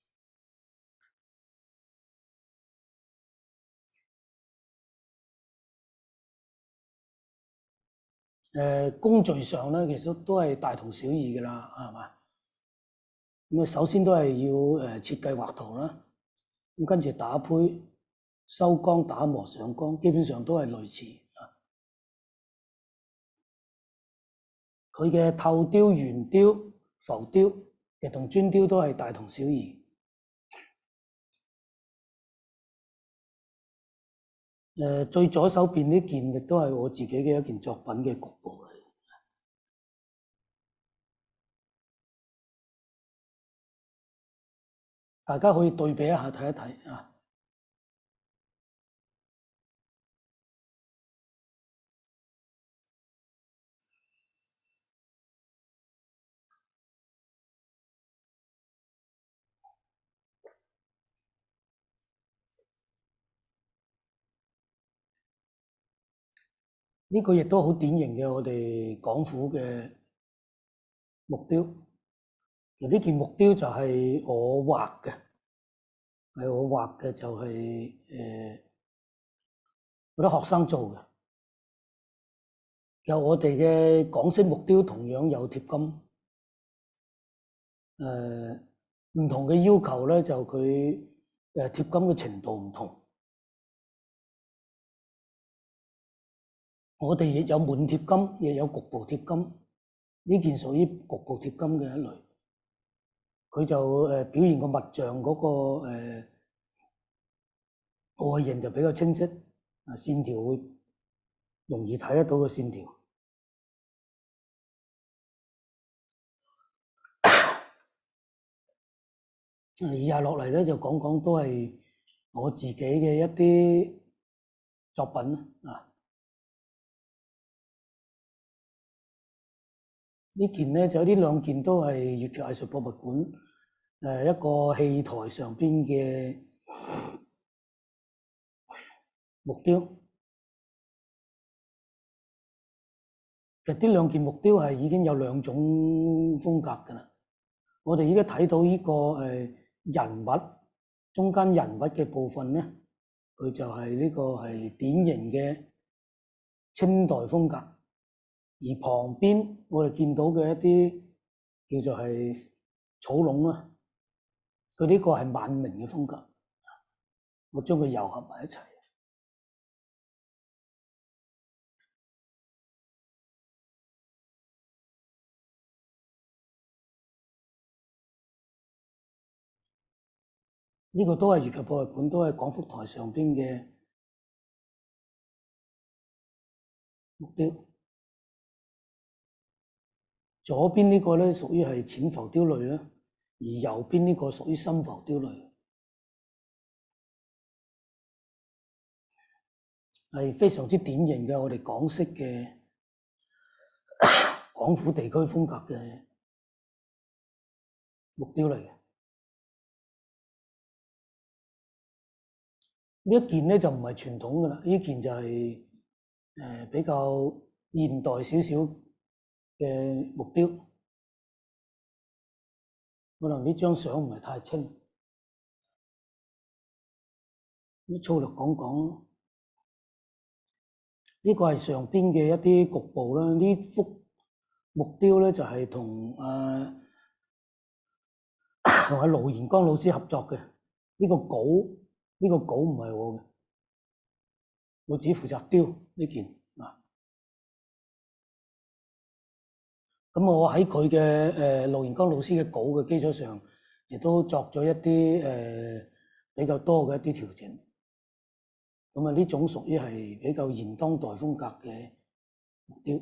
誒工序上咧，其實都係大同小異嘅啦，係嘛？咁啊，首先都係要誒設計畫圖啦，咁跟住打胚、收光、打磨、上光，基本上都係類似啊。佢嘅透雕、圓雕、浮雕，其實同磚雕都係大同小異。誒最左手邊呢件亦都係我自己嘅一件作品嘅局部嚟。大家可以對比一下睇一睇啊。呢個亦都好典型嘅我哋廣府嘅木雕。而呢件木雕就係我畫嘅，係我畫嘅就係誒嗰啲學生做嘅。有我哋嘅港式木雕同樣有貼金，誒唔同嘅要求咧就佢誒貼金嘅程度唔同。我哋亦有滿貼金，亦有局部貼金。呢件屬於局部貼金嘅一類，佢就誒表現個物像嗰個誒外形就比較清晰，啊線條會容易睇得到個線條。以下落嚟咧就講講都係我自己嘅一啲作品啊。呢件咧就呢兩件都係粵劇藝術博物館誒一個戲台上邊嘅木雕。其實呢兩件木雕係已經有兩種風格㗎啦。我哋而家睇到呢個誒人物中間人物嘅部分咧，佢就係呢個係典型嘅清代風格。而旁邊我哋見到嘅一啲叫做係草龍啦，佢呢個係晚明嘅風格。我將佢糅合埋一齊。呢個都係粵劇博物館，都係廣福台上邊嘅木雕。左邊呢個咧屬於係淺浮雕類啦， 而右邊呢個屬於深浮雕類，係非常之典型嘅我哋港式嘅廣府地區風格嘅木雕嚟嘅。呢一件咧就唔係傳統㗎啦，呢件就係誒比較現代少少嘅木雕。可能呢張相唔係太清，咁粗略講講，呢個係上邊嘅一啲局部啦。呢幅木雕咧就係同誒同阿盧延光老師合作嘅。呢個稿呢個稿唔係我嘅，我只負責雕呢件啊。咁我喺佢嘅誒盧延光老師嘅稿嘅基礎上，亦都作咗一啲誒、呃、比較多嘅一啲調整。咁啊，呢種屬於係比較現當代風格嘅木雕。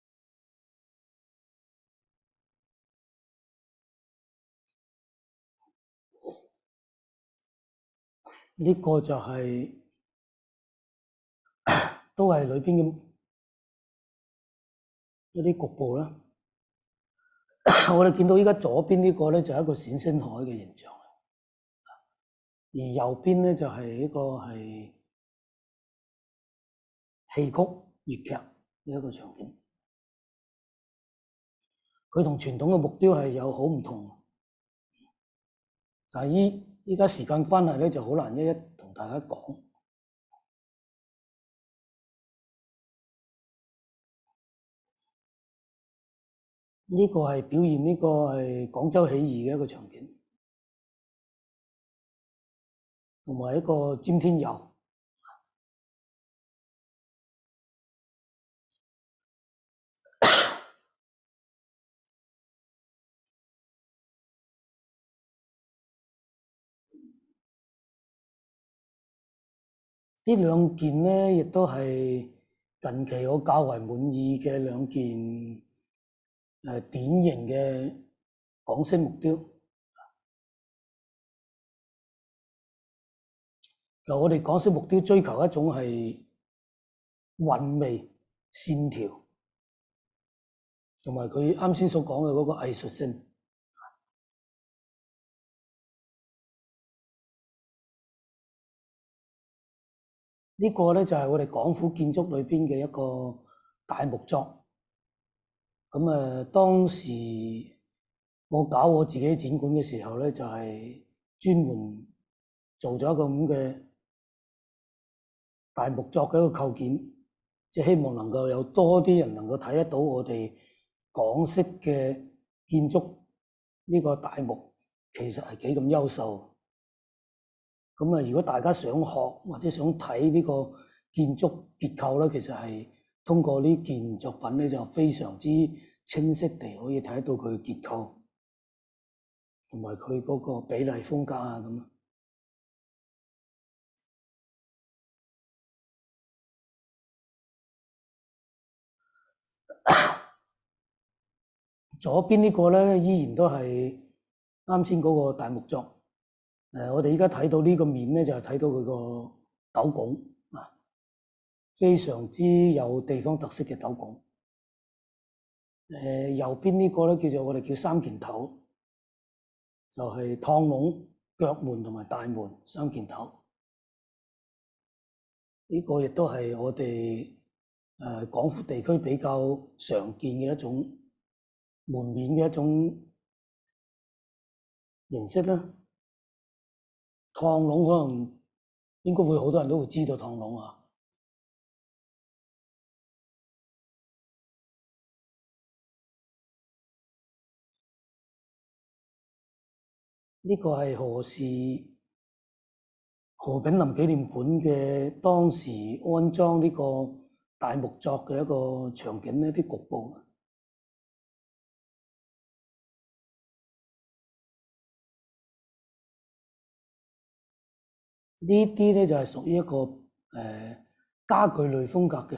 呢、這個就係、是、都係裏邊嘅一啲局部啦。我哋見到依家左邊呢個咧就係一個冼星海嘅形象，而右邊咧就係一個係戲曲粵劇呢一個場景。佢同傳統嘅木雕係有好唔同，但係依依家時間關係咧，就好難一一同大家講。呢個係表現呢個係廣州起義嘅一個場景，同埋一個詹天佑。呢兩件咧，亦都係近期我較為滿意嘅兩件誒、呃、典型嘅港式木雕。嗱，我哋港式木雕追求一種係韻味、線條，同埋佢啱先所講嘅嗰個藝術性。呢個咧就係我哋廣府建築裏邊嘅一個大木作。咁誒，當時我搞我自己展館嘅時候咧，就係專門做咗一個咁嘅大木作嘅一個構件，即係希望能夠有多啲人能夠睇得到我哋港式嘅建築呢個大木其實係幾咁優秀。咁啊，如果大家想學或者想睇呢個建築結構咧，其實係通過呢件作品咧，就非常之清晰地可以睇到佢嘅結構同埋佢嗰個比例風格啊咁。左邊呢個咧，依然都係啱先嗰個大木作。誒，我哋依家睇到呢個面咧，就係睇到佢個斗拱啊，非常之有地方特色嘅斗拱。誒，右邊呢個咧叫做我哋叫三件頭，就係趟籠、腳門同埋大門三件頭。呢個亦都係我哋誒廣府地區比較常見嘅一種門面嘅一種形式啦。趟籠可能應該會好多人都會知道趟籠啊。呢個係何氏何炳林紀念館嘅當時安裝呢個大木作嘅一個場景，呢啲局部。呢啲咧就係屬於一個誒、呃、家具類風格嘅，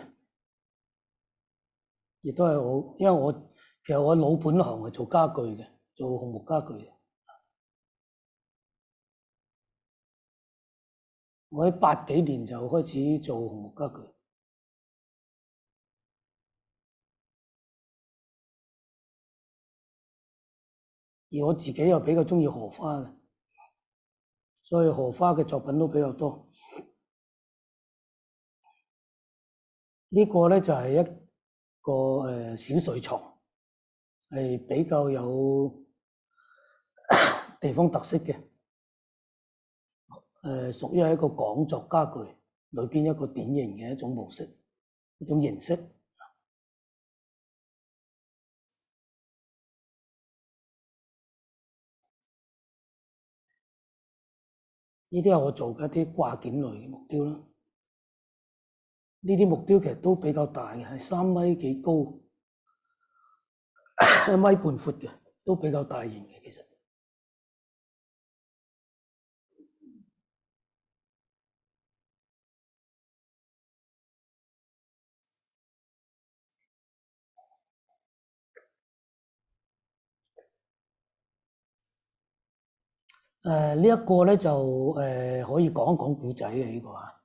亦都係我，因為我其實我老本行係做家具嘅，做紅木家具嘅。 我喺八幾年就開始做紅木家具。而我自己又比較中意荷花嘅，所以荷花嘅作品都比較多。呢個咧就係一個誒小睡床，係比較有地方特色嘅，誒屬於係一個講作家具裏邊一個典型嘅一種模式，一種形式。呢啲係我做嘅一啲掛件類嘅木雕啦。呢啲木雕其實都比較大嘅，係三米幾高，一米半闊嘅，都比較大型嘅其實。誒、呃這個、呢一個咧就誒、呃、可以講一講古仔嘅呢個啊。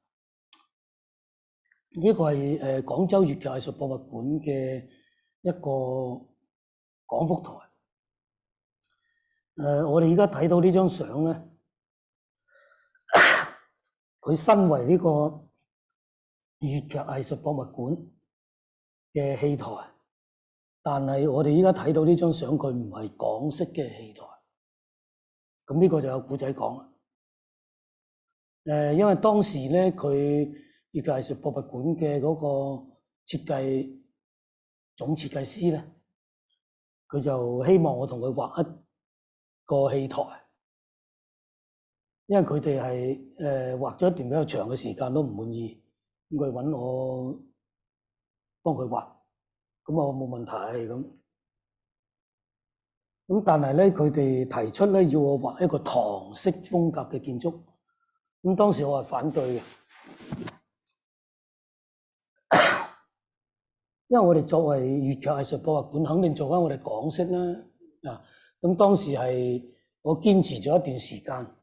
呢、這個係誒、呃、廣州粵劇藝術博物館嘅一個廣福台。誒、呃，我哋而家睇到呢張相咧，佢身為呢個粵劇藝術博物館嘅戲台，但係我哋而家睇到呢張相，佢唔係港式嘅戲台。咁呢個就有古仔講啦。誒、呃，因為當時咧，佢粵劇藝術博物館嘅嗰個設計總設計師咧，佢就希望我同佢畫一個戲台，因為佢哋係誒畫咗一段比較長嘅時間都唔滿意，咁佢揾我幫佢畫，咁我冇問題咁。咁但係咧，佢哋提出咧要我畫一個唐式風格嘅建築，咁當時我係反對嘅，因為我哋作為粵劇藝術博物館，肯定做翻我哋港式啦。啊，咁當時係我堅持咗一段時間，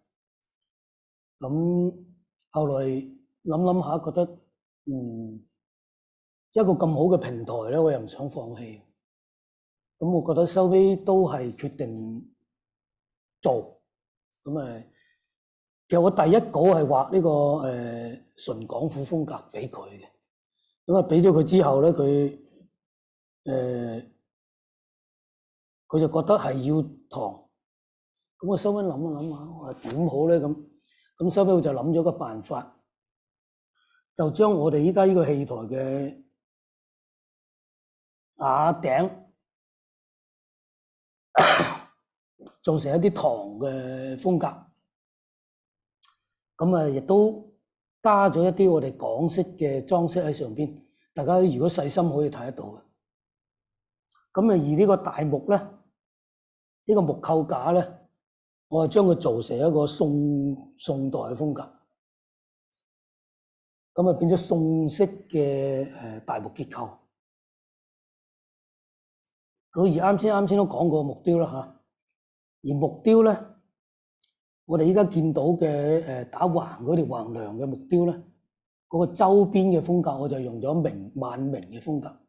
咁後來諗諗下，覺得嗯一個咁好嘅平台咧，我又唔想放棄。咁我覺得收尾都係決定做，咁誒，其實我第一稿係畫呢個誒純廣府風格俾佢嘅，咁啊俾咗佢之後咧，佢誒佢就覺得係要唐，咁我收尾諗一諗下，我話點好咧咁，咁收尾我就諗咗個辦法，就將我哋依家呢個戲台嘅瓦頂做成一啲唐嘅風格，咁啊亦都加咗一啲我哋港式嘅裝飾喺上邊。大家如果細心可以睇得到嘅。咁啊，而呢個大木咧，呢個木構架咧，我係將佢做成一個宋宋代嘅風格，咁啊變咗宋式嘅誒大木結構。咁而啱先啱先都講過木雕啦嚇。而木雕咧，我哋依家見到嘅誒打橫嗰條橫梁嘅木雕咧，嗰個周邊嘅風格我就用咗明晚明嘅風格。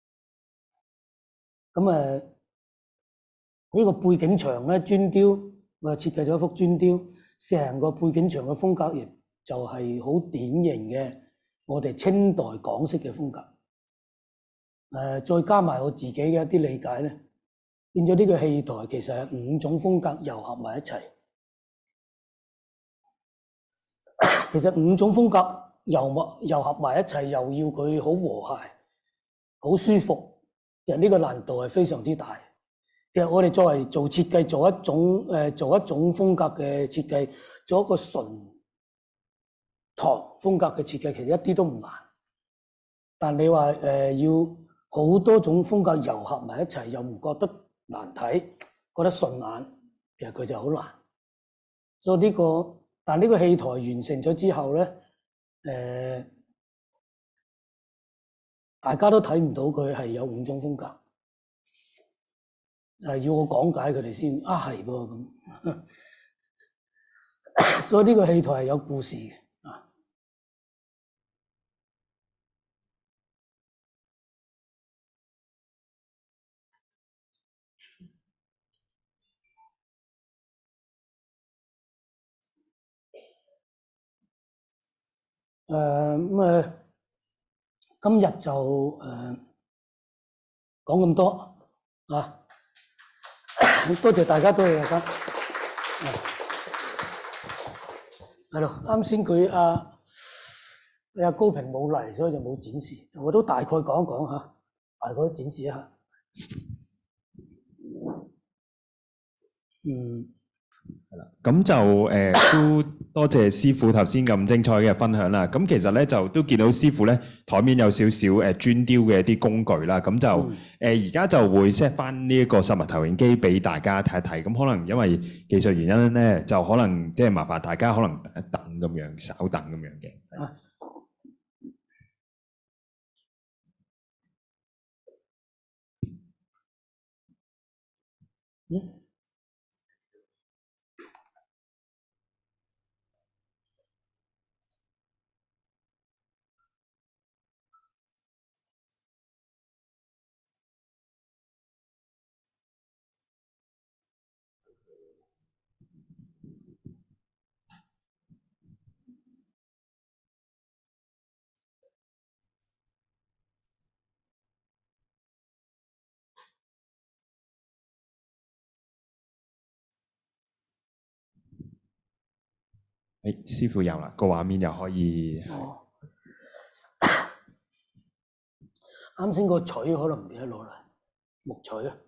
咁誒呢個背景牆咧，磚雕我設計咗一幅磚雕，成個背景牆嘅風格亦就係好典型嘅我哋清代港式嘅風格。誒再加埋我自己嘅一啲理解咧，變咗呢個戲台其實係五種風格糅合埋一齊。其實五種風格糅合糅合埋一齊，又要佢好和諧、好舒服，其實呢個難度係非常之大。其實我哋作為做設計，做一種誒做一種風格嘅設計，做一個純唐風格嘅設計，其實一啲都唔難。但你話誒要好多種風格糅合埋一齊，又唔覺得難睇，覺得順眼，其實佢就好難。所以呢個，但呢個戲台完成咗之後咧，誒，大家都睇唔到佢係有五種風格，誒，要我講解佢哋先，啊係噃咁，所以呢個戲台係有故事嘅啊。 誒咁誒，今日就誒講咁多啊！多謝大家，多謝大家。係咯，啱先佢阿阿高平冇嚟，所以就冇展示。我都大概講一講嚇，大概展示一下。嗯。 係啦，咁就誒、呃、都多謝師傅頭先咁精彩嘅分享啦。咁其實咧就都見到師傅咧台面有少少誒磚雕嘅一啲工具啦。咁就誒而家就會 set 翻呢一個實物投影機俾大家睇一睇。咁可能因為技術原因咧，就可能即係麻煩大家可能等一等咁樣，稍等咁樣嘅。 啊嗯。 誒，師傅有啦，個畫面又可以。 哦。啱先個錘可能唔記得攞嚟，木錘啊，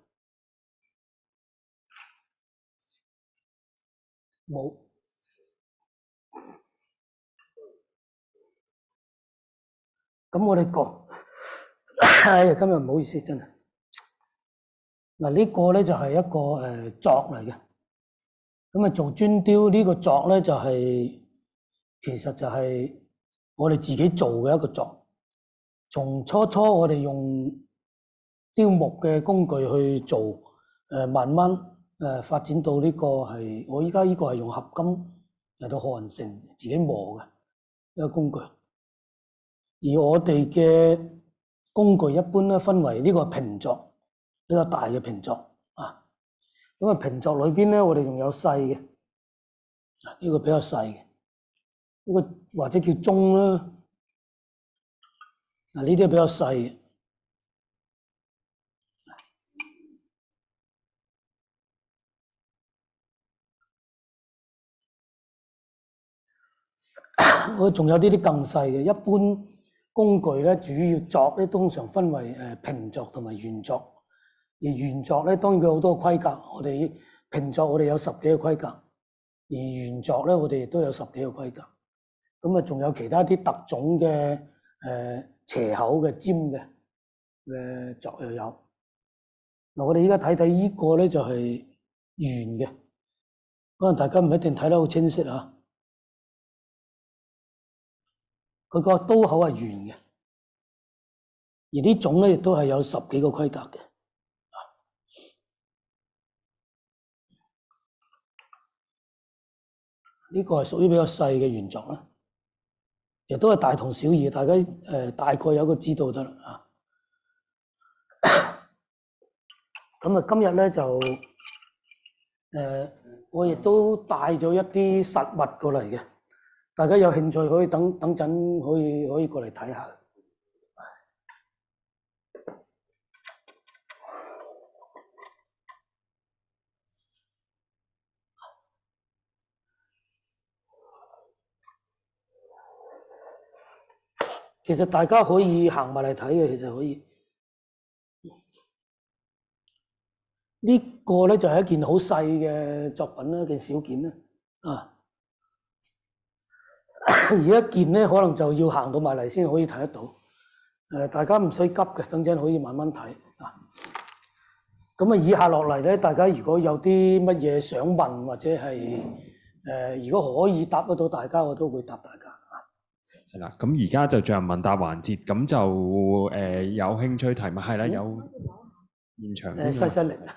冇。咁我哋講，哎呀，今日唔好意思，真係。嗱，呢個咧就係一個誒鑿嚟嘅，咁啊做磚雕呢個鑿咧就係其實就係我哋自己做嘅一個鑿。從初初我哋用雕木嘅工具去做，誒慢慢誒發展到呢個係我依家呢個係用合金嚟到焊成自己磨嘅一個工具。而我哋嘅工具一般咧分為呢個平鑿，比較大嘅平鑿啊。咁啊平鑿裏邊咧，我哋仲有細嘅，呢個比較細嘅，呢個或者叫中啦。嗱，呢啲比較細嘅。我仲有呢啲更細嘅。一般工具咧，主要鑿咧，通常分為誒平鑿同埋圓鑿。而圓鑿咧，當然佢好多規格。我哋平鑿我哋有十幾個規格，而圓鑿咧，我哋亦都有十幾個規格。咁啊，仲有其他啲特種嘅誒、呃、斜口嘅尖嘅嘅鑿又有。嗱，我哋依家睇睇呢個咧就係圓嘅，可能大家唔一定睇得好清晰啊。佢個刀口係圓嘅，而呢種咧亦都係有十幾個規格嘅。呢個係屬於比較細嘅圓鑿啦，亦都係大同小異，大家誒、呃、大概有個知道得啦啊。咁啊，今日咧就誒、呃，我亦都帶咗一啲實物過嚟嘅，大家有興趣可以等等陣可以可以過嚟睇下。其實大家可以行埋嚟睇嘅，其實可以。呢個咧就係一件好細嘅作品啦，一件小件啦。啊，而一件咧可能就要行到埋嚟先可以睇得到。誒，大家唔使急嘅，等陣可以慢慢睇。啊，咁啊，以下落嚟咧，大家如果有啲乜嘢想問或者係誒，如果可以答得到大家，我都會答大家。 係啦，咁而家就進入問答環節，咁就誒、呃、有興趣提問係啦，有現場誒犀犀利啊！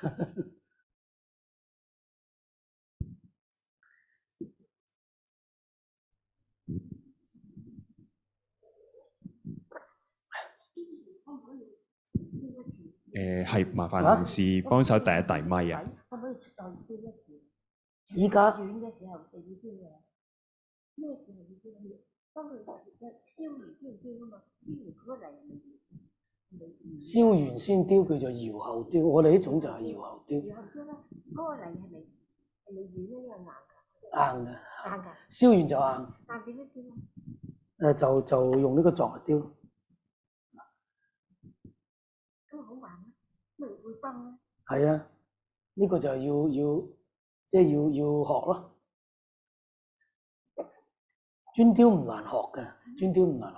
誒係麻煩同事幫手遞一遞咪啊！ 可唔可以再標一次？ 依家短嘅時候就要標嘅，咩時候要標？ 當佢燒完先雕啊嘛，燒完嗰個泥係咪燒完先雕叫做窯後雕，我哋呢種就係窯後雕。 窯後雕咧，嗰個泥係咪係咪軟咧？因為硬㗎。 硬嘅。 硬㗎。 燒完就硬。 但點樣雕啊？ 誒就就用呢個鑿嚟雕。 咁好慢咩？咪會崩咧？ 係啊，呢個就係要要即係要要學咯。磚雕唔難學嘅，磚雕唔難學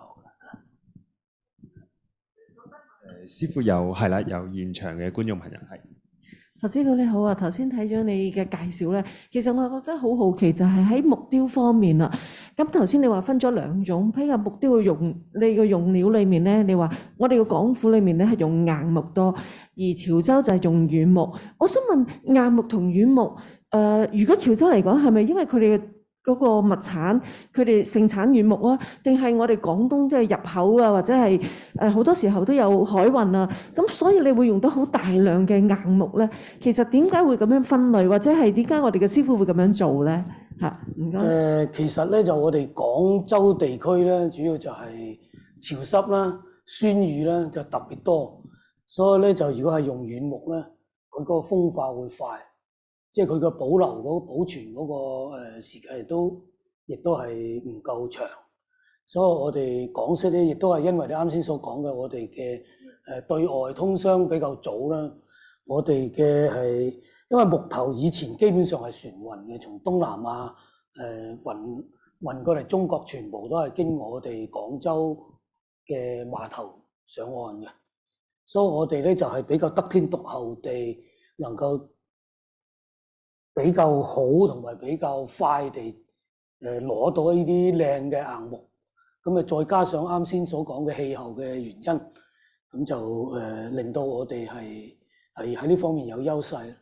嘅。 誒師傅有係啦，有現場嘅觀眾朋友係。 何師傅你好啊，頭先睇咗你嘅介紹咧，其實我覺得好好奇就係喺木雕方面啦。咁頭先你話分咗兩種，譬如木雕嘅用你嘅用料裏面咧，你話我哋嘅廣府裏面咧係用硬木多，而潮州就係用軟木。我想問硬木同軟木，誒、呃，如果潮州嚟講係咪因為佢哋嘅嗰個物產，佢哋盛產軟木啊，定係我哋廣東都係入口啊，或者係誒好多時候都有海運啊，咁所以你會用到好大量嘅硬木咧。其實點解會咁樣分類，或者係點解我哋嘅師傅會咁樣做咧？嚇，唔該。 誒，其實咧就我哋廣州地區咧，主要就係潮濕啦、酸雨啦，就特別多，所以咧就如果係用軟木咧，佢嗰個風化會快。即係佢個保留嗰保存嗰個誒時間都亦都係唔夠長，所以我哋港式咧亦都係因為你啱先所講嘅，我哋嘅誒對外通商比較早啦。我哋嘅係因為木頭以前基本上係船運嘅，從東南亞誒運運過嚟中國，全部都係經我哋廣州嘅碼頭上岸嘅，所以我哋咧就係比較得天獨厚地能夠比較好同埋比較快地誒攞到呢啲靚嘅硬木，咁啊再加上啱先所講嘅氣候嘅原因，咁就誒令到我哋係係喺呢方面有優勢。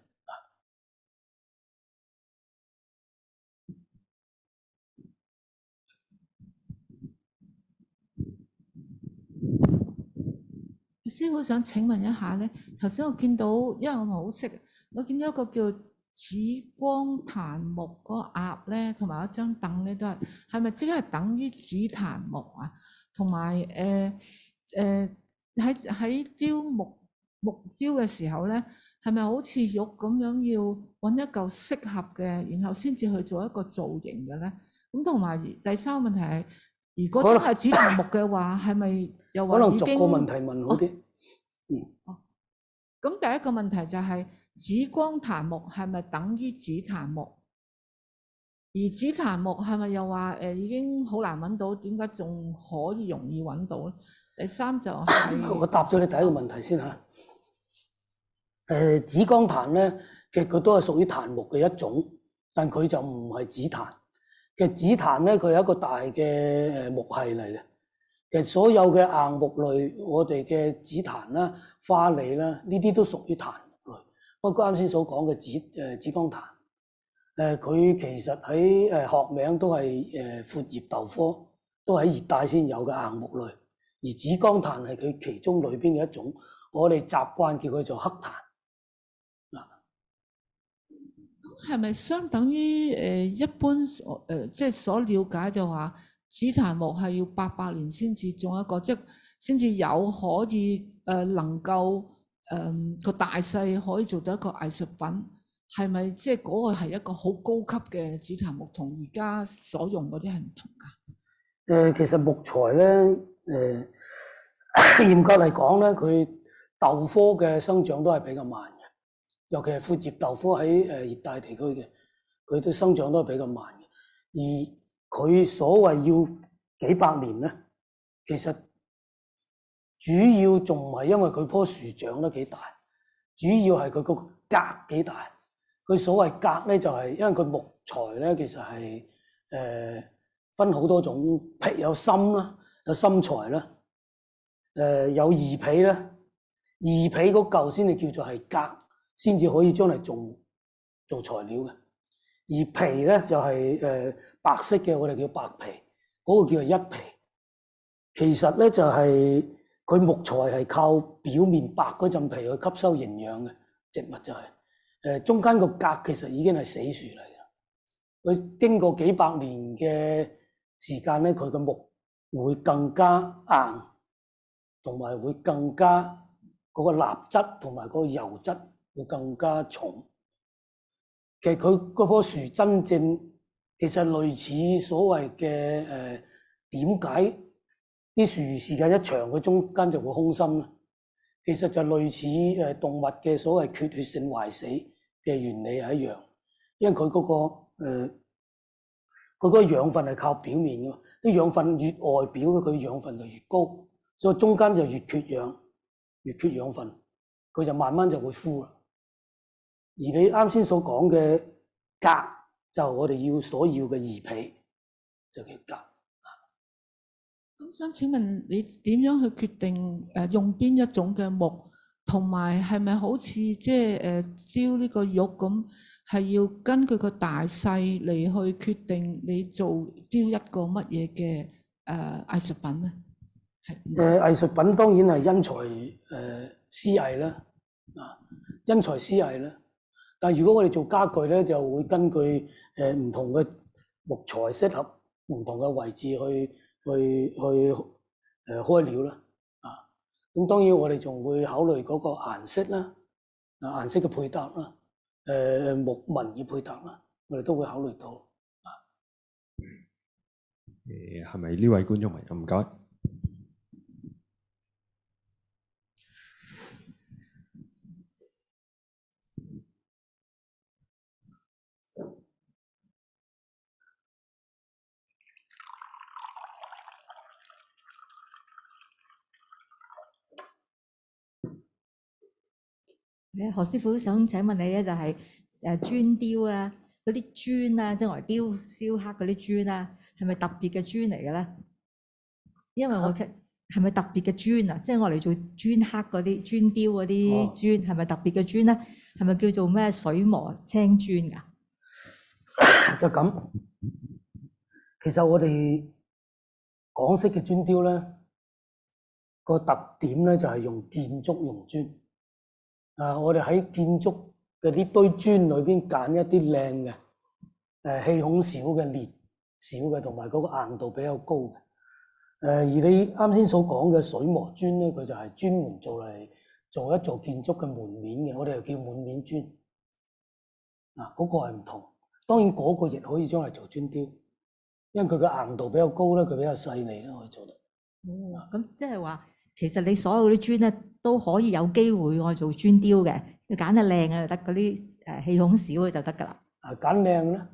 師傅想請問一下咧，頭先我見到，因為我唔係好識，我見到一個叫紫光檀木嗰個鴨咧，同埋一張凳咧，都係係咪即係等於紫檀木啊？同埋誒誒喺喺雕木木雕嘅時候咧，係咪好似玉咁樣要揾一嚿適合嘅，然後先至去做一個造型嘅咧？咁同埋第三個問題係，如果真係紫檀木嘅話，係咪又話已經？ 可能逐個問題問好啲。 哦、嗯。哦。咁第一個問題就係、是。紫光檀木係咪等於紫檀木？而紫檀木係咪又話誒已經好難揾到？點解仲可以容易揾到咧？第三就係、是、 我答咗你第一個問題先嚇。誒、呃、紫光檀咧，其實佢都係屬於檀木嘅一種，但佢就唔係紫檀。其實紫檀咧，佢係一個大嘅誒木系嚟嘅。其實所有嘅硬木類，我哋嘅紫檀啦、花梨啦，呢啲都屬於檀。不過啱先所講嘅紫誒紫光檀，誒佢其實喺誒學名都係誒闊葉豆科，都喺熱帶先有嘅硬木類。而紫光檀係佢其中裏邊嘅一種，我哋習慣叫佢做黑檀。嗱， 係咪相等於誒一般誒即係所了解就話紫檀木係要八百年先至種一個，即係先至有可以誒能夠？誒個、嗯、大細可以做到一個藝術品，係咪即係嗰個係一個好高級嘅紫檀木，同而家所用嗰啲係唔同㗎？誒、 呃，其實木材咧，誒、呃、嚴格嚟講咧，佢豆科嘅生長都係比較慢嘅，尤其係闊葉豆科喺誒熱帶地區嘅，佢都生長都係比較慢嘅。而佢所謂要幾百年咧，其實主要仲唔係因為佢棵樹長得幾大，主要係佢個格幾大。佢所謂格咧就係因為佢木材咧其實係誒、呃、分好多種，皮有深啦，有深材啦，誒、呃、有異皮啦，異皮嗰嚿先至叫做係格，先至可以將嚟做做材料嘅。而皮咧就係、是、誒、呃、白色嘅，我哋叫白皮，嗰、那個叫做一皮。其實咧就係、是。佢木材係靠表面白嗰陣皮去吸收營養嘅植物就係、是，誒中間個格其實已經係死樹嚟嘅。佢經過幾百年嘅時間咧，佢嘅木會更加硬，同埋會更加嗰個蠟質同埋嗰個油質會更加重。其實佢嗰棵樹真正其實類似所謂嘅誒點解啲樹時間一長，佢中間就會空心咧？其實就類似誒動物嘅所謂缺血性壞死嘅原理係一樣，因為佢嗰、嗰個誒佢嗰個養分係靠表面嘅嘛，啲養分越外表嘅佢養分就越高，所以中間就越缺氧，越缺養分，佢就慢慢就會枯啦。而你啱先所講嘅鎘，就我哋要所要嘅儀皮，就叫鎘。 咁想請問你點樣去決定誒用邊一種嘅木，同埋係咪好似即係誒雕呢個玉咁，係要根據個大細嚟去決定你做雕一個乜嘢嘅誒藝術品咧？係誒藝術品當然係因材誒施藝啦，啊因材施藝啦。但係如果我哋做家具咧，就會根據誒唔同嘅木材適合唔同嘅位置去。去去誒開料啦，啊！咁當然我哋仲會考慮嗰個顏色啦，啊顏色嘅配搭啦，誒木紋嘅配搭啦，我哋都會考慮到。啊， 誒係咪呢位觀眾朋友？唔該。 誒何師傅想請問你咧，就係誒磚雕啊，嗰啲磚啊，即係我嚟雕燒刻嗰啲磚啊，係咪特別嘅磚嚟嘅咧？因為我係係咪特別嘅磚啊？即係我嚟做磚刻嗰啲磚雕嗰啲磚，係咪特別嘅磚咧？係咪叫做咩水磨青磚㗎？ 就咁，其實我哋港式嘅磚雕咧，個特點咧就係用建築用磚。啊！我哋喺建築嘅呢堆磚裏邊揀一啲靚嘅，誒氣孔少嘅、裂少嘅，同埋嗰個硬度比較高嘅。誒而你啱先所講嘅水磨磚咧，佢就係專門做嚟做一座建築嘅門面嘅，我哋又叫門面磚。啊，嗰個係唔同。當然嗰個亦可以將嚟做磚雕，因為佢嘅硬度比較高咧，佢比較細膩咧，可以做得。 哦，咁即係話，其實你所有啲磚咧都可以有機會我做磚雕嘅，要揀得靚嘅就得，嗰啲誒氣孔少嘅就得㗎啦。 啊，揀靚咧，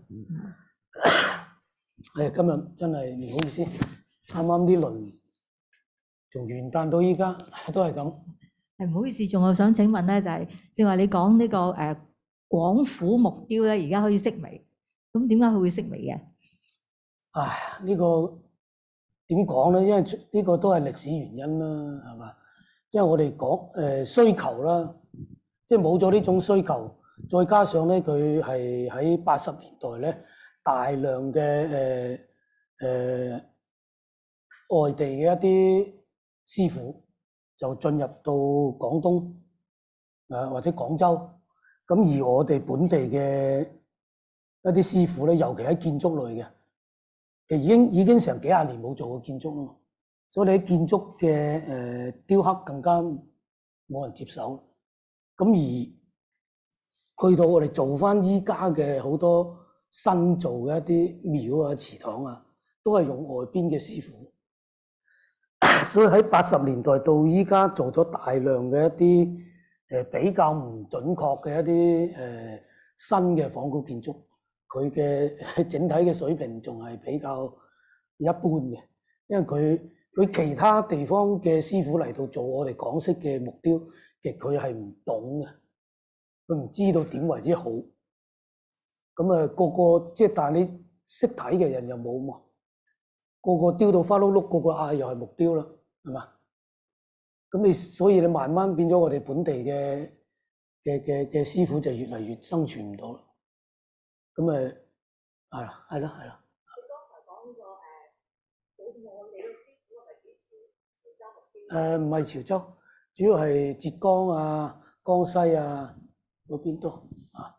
誒今日真係唔好意思，啱啱啲輪從元旦到依家都係咁。 誒唔好意思，仲有想請問咧，就係正話你講呢個誒廣府木雕咧，而家可以式微，咁點解佢會式微嘅？ 唉，呢個點講咧？因為呢個都係歷史原因啦，係嘛？因為我哋講誒需求啦，即係冇咗呢種需求，再加上咧佢係喺八十年代咧大量嘅誒誒外地嘅一啲師傅就進入到廣東啊或者廣州，咁而我哋本地嘅一啲師傅咧，尤其喺建築類嘅，其實已經已經成幾廿年冇做過建築啦。所以你喺建築嘅誒雕刻更加冇人接手，咁而去到我哋做翻依家嘅好多新做嘅一啲廟啊、祠堂啊，都係用外邊嘅師傅。所以喺八十年代到依家做咗大量嘅一啲誒比較唔準確嘅一啲誒新嘅仿古建築，佢嘅整體嘅水平仲係比較一般嘅，因為佢。佢其他地方嘅師傅嚟到做我哋港式嘅木雕，其實佢係唔懂嘅，佢唔知道點為之好。咁啊，個個即係但係你識睇嘅人又冇嘛，個個雕到花碌碌，個個嗌又係木雕啦，係嘛？咁你所以你慢慢變咗我哋本地嘅嘅嘅嘅師傅就越嚟越生存唔到啦。咁誒係啦，係啦，係啦。誒唔係潮州，主要係浙江啊、江西啊嗰邊多啊。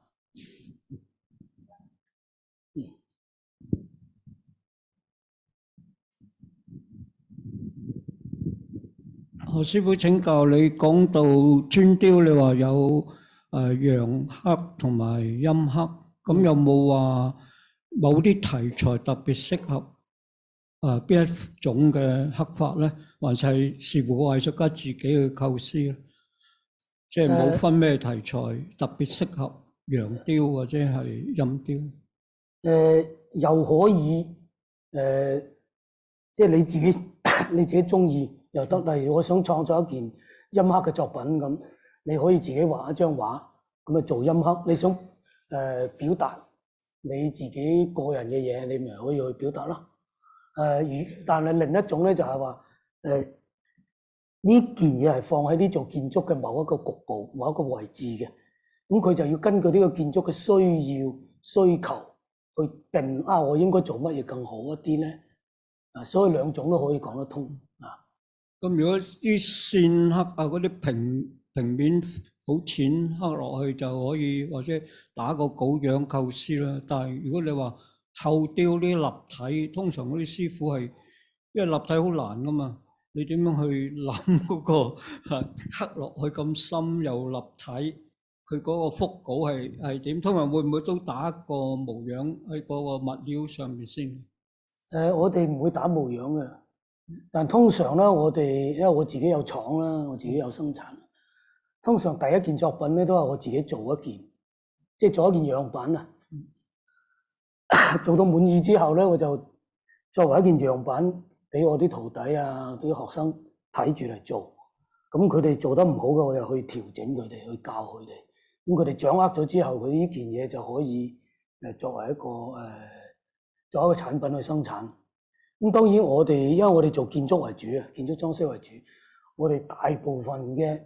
何師傅請教你講到磚雕，你話有誒陽刻同埋陰刻，咁有冇話某啲題材特別適合誒邊一種嘅刻法咧？還是係視乎個藝術家自己去構思咧？即係冇分咩題材特別適合陽雕或者係陰雕？ 誒、呃、又可以誒、呃，即係你自己你自己中意又得。例如我想創作一件陰刻嘅作品咁，你可以自己畫一張畫咁啊做陰刻。你想誒、呃、表達你自己個人嘅嘢，你咪可以去表達咯。誒、呃，而但係另一種咧就係話誒呢件嘢係放喺呢座建築嘅某一個局部、某一個位置嘅，咁佢就要根據呢個建築嘅需要、需求去定啊，我應該做乜嘢更好一啲咧？啊，所以兩種都可以講得通啊。 咁如果啲線刻啊，嗰啲平平面好淺刻落去就可以，或者打個稿樣構思啦。但係如果你話透雕啲立體，通常嗰啲師傅係因為立體好難噶嘛。你點樣去諗嗰個刻落去咁深又立體？佢嗰個腹稿係係點？通常會唔會都打一個模樣喺嗰個物料上面先？誒、 呃，我哋唔會打模樣嘅，但通常咧，我哋因為我自己有廠啦，我自己有生產。通常第一件作品咧都係我自己做一件，即係做一件樣板啊。做到滿意之後咧，我就作為一件樣板，俾我啲徒弟啊、啲學生睇住嚟做，咁佢哋做得唔好嘅，我就去調整佢哋，去教佢哋。咁佢哋掌握咗之後，佢呢件嘢就可以誒作為一個誒、呃、作為一個產品去生產。咁當然我哋因為我哋做建築為主啊，建築裝飾為主，我哋大部分嘅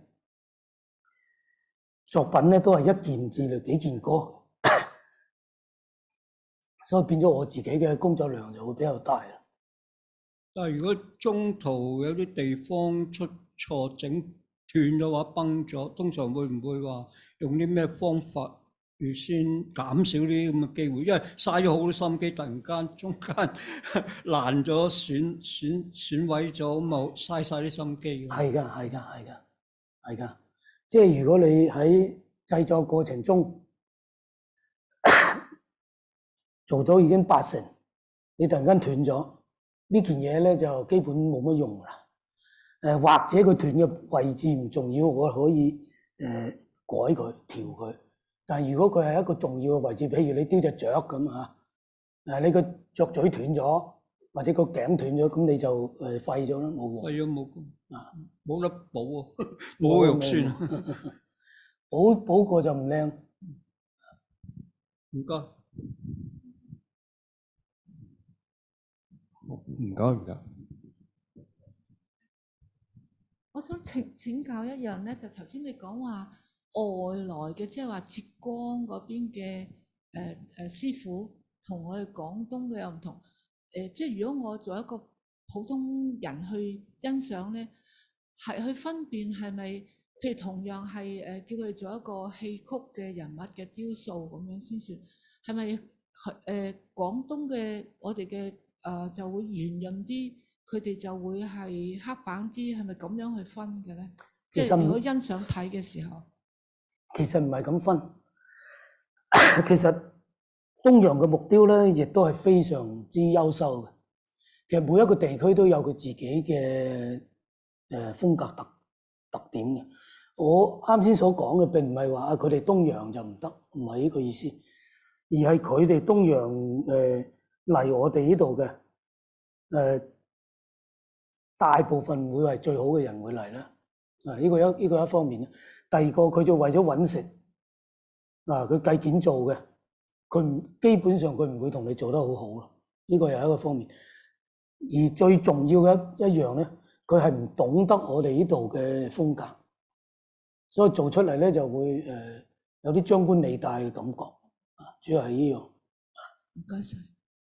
作品咧都係一件至幾件歌，所以變咗我自己嘅工作量就會比較大啦。 但係如果中途有啲地方出錯，整斷咗或崩咗，通常會唔會話用啲咩方法預先減少啲咁嘅機會？因為嘥咗好多心機，突然間中間爛咗、損損損毀咗，咁啊嘥晒啲心機。 係㗎，係㗎，係㗎，係㗎。即係如果你喺製作過程中做咗已經八成，你突然間斷咗。呢件嘢咧就基本冇乜用啦。誒、呃、或者佢斷嘅位置唔重要，我可以誒、呃、改佢調佢。但係如果佢係一個重要嘅位置，譬如你雕隻雀咁嚇，誒你個雀嘴斷咗，或者個頸斷咗，咁你就誒廢咗啦，冇用。 廢咗冇功啊，冇得補啊，冇肉酸啊， 補補過就唔靚。 唔該。 唔該唔該。 我想請請教一樣咧，就頭先你講話外來嘅，即係話浙江嗰邊嘅誒誒師傅，同我哋廣東嘅又唔同。誒、呃，即係如果我做一個普通人去欣賞咧，係去分辨係咪，譬如同樣係誒、呃、叫佢哋做一個戲曲嘅人物嘅雕塑咁樣先算，係咪誒廣東嘅我哋嘅？誒、呃、就會圓潤啲，佢哋就會係黑板啲，係咪咁樣去分嘅咧？即係如果欣賞睇嘅時候， 其實唔係咁分。其實東洋嘅木雕咧，亦都係非常之優秀嘅。其實每一個地區都有佢自己嘅誒風格特特點嘅。我啱先所講嘅並唔係話啊，佢哋東洋就唔得，唔係呢個意思，而係佢哋東洋誒。呃嚟我哋呢度嘅，誒、呃、大部分會係最好嘅人會嚟啦。啊，呢個一呢個一方面啦。第二個佢就為咗揾食，嗱佢計件做嘅，佢唔基本上佢唔會同你做得好好咯。呢個又係一個方面。而最重要嘅一一樣咧，佢係唔懂得我哋呢度嘅風格，所以做出嚟咧就會誒、呃、有啲張冠李戴嘅感覺。啊，主要係呢樣。 唔該晒。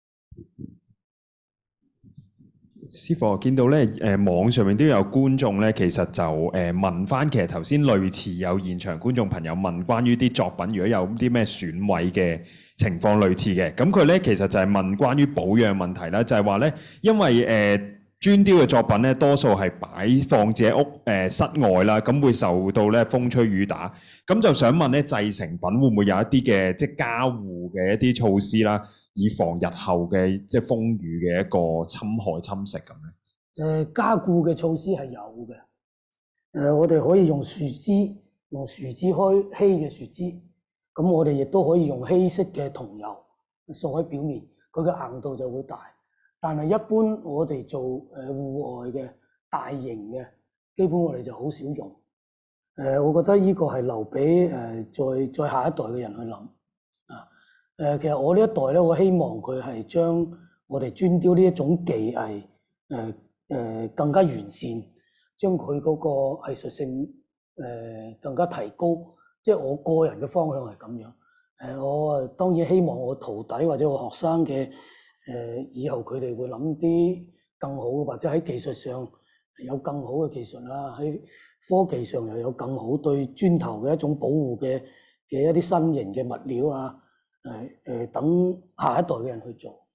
師傅，我見到咧，誒、呃、網上面都有觀眾咧，其實就誒、呃、問翻，其實頭先類似有現場觀眾朋友問關於啲作品，如果有啲咩損毀嘅情況類似嘅，咁佢咧其實就係問關於保養問題啦，就係話咧，因為誒、呃、 磚雕嘅作品咧，多數係擺放自己屋誒、呃、室外啦，咁會受到咧風吹雨打。咁就想問咧，製成品會唔會有一啲嘅即係加護嘅一啲措施啦，以防日後嘅即係風雨嘅一個侵害侵蝕咁咧？ 誒加固嘅措施係有嘅。誒、呃、我哋可以用樹枝，用樹枝開稀嘅樹枝。咁我哋亦都可以用稀釋嘅桐油掃喺表面，佢嘅硬度就會大。但係一般我哋做誒戶外嘅大型嘅，基本我哋就好少用。誒，我覺得呢個係留俾誒再再下一代嘅人去諗啊。誒，其實我呢一代咧，我希望佢係將我哋磚雕呢一種技藝誒誒更加完善，將佢嗰個藝術性誒更加提高。即係我個人嘅方向係咁樣。誒，我啊當然希望我徒弟或者我學生嘅。誒，以後佢哋會諗啲更好，或者喺技術上有更好嘅技術啦，喺科技上又有更好對磚頭嘅一種保護嘅嘅一啲新型嘅物料啊，誒誒，等下一代嘅人去做。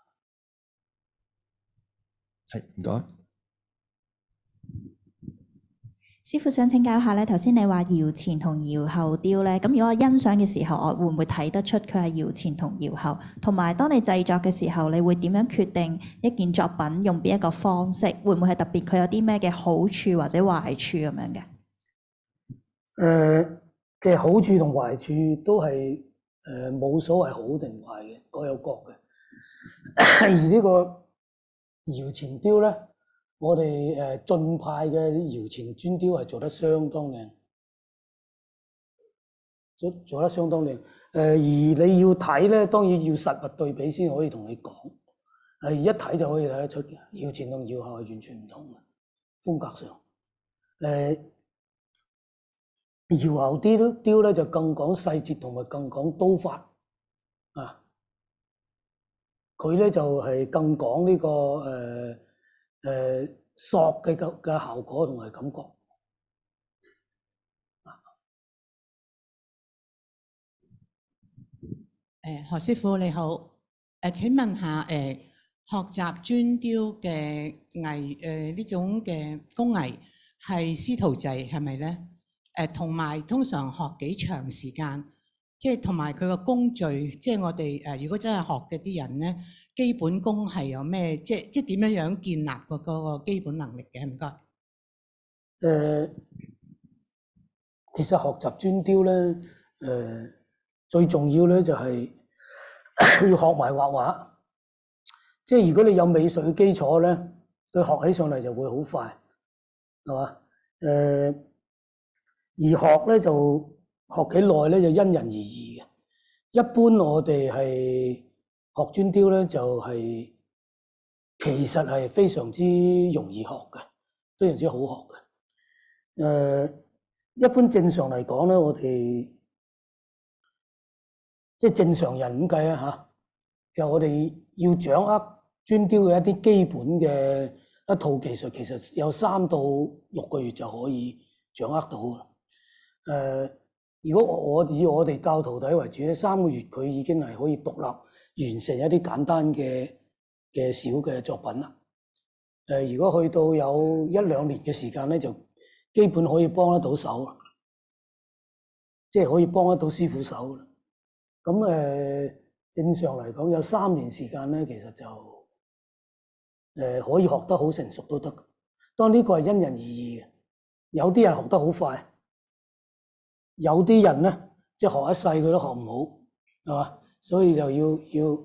係，唔該。 師傅想請教下咧，頭先你話窯前同窯後雕咧，咁如果我欣賞嘅時候，我會唔會睇得出佢係窯前同窯後？同埋當你製作嘅時候，你會點樣決定一件作品用邊一個方式？會唔會係特別佢有啲咩嘅好處或者壞處咁樣嘅？ 誒嘅好處同壞處都係誒冇所謂好定壞嘅，各有各嘅。而呢個窯前雕咧，我哋誒晉派嘅窯前磚雕係做得相當靚，做做得相當靚。誒而你要睇咧，當然要實物對比先可以同你講。係一睇就可以睇得出嘅，窯前同窯後係完全唔同嘅風格上。誒窯後雕雕咧就更講細節同埋更講刀法啊。佢咧就係更講呢個誒誒索嘅嘅嘅效果同埋感覺。 誒何師傅你好，誒請問下誒學習磚雕嘅藝誒呢種嘅工藝係師徒制係咪咧？誒同埋通常學幾長時間？即係同埋佢個工序，即係我哋誒如果真係學嘅啲人咧，基本功係有咩？即係即係點樣樣建立個嗰個基本能力嘅？唔該。 誒，其實學習磚雕咧，誒最重要咧就係要學埋畫畫。即係如果你有美術嘅基礎咧，佢學起上嚟就會好快，係嘛？誒，而學咧就學幾耐咧就因人而異嘅。一般我哋係學磚雕咧，就係其實係非常之容易學嘅，非常之好學嘅。誒，一般正常嚟講咧，我哋即係正常人咁計啊嚇，其實我哋要掌握磚雕嘅一啲基本嘅一套技術，其實有三到六個月就可以掌握到啦。誒，如果我我以我哋教徒弟為主咧，三個月佢已經係可以獨立完成一啲簡單嘅嘅小嘅作品啦。誒，如果去到有一兩年嘅時間咧，就基本可以幫得到手，即係可以幫得到師傅手啦。咁誒，正常嚟講有三年時間咧，其實就誒可以學得好成熟都得。當然呢個係因人而異嘅，有啲人學得好快。有啲人咧，即係學一世佢都學唔好，係嘛？所以就要要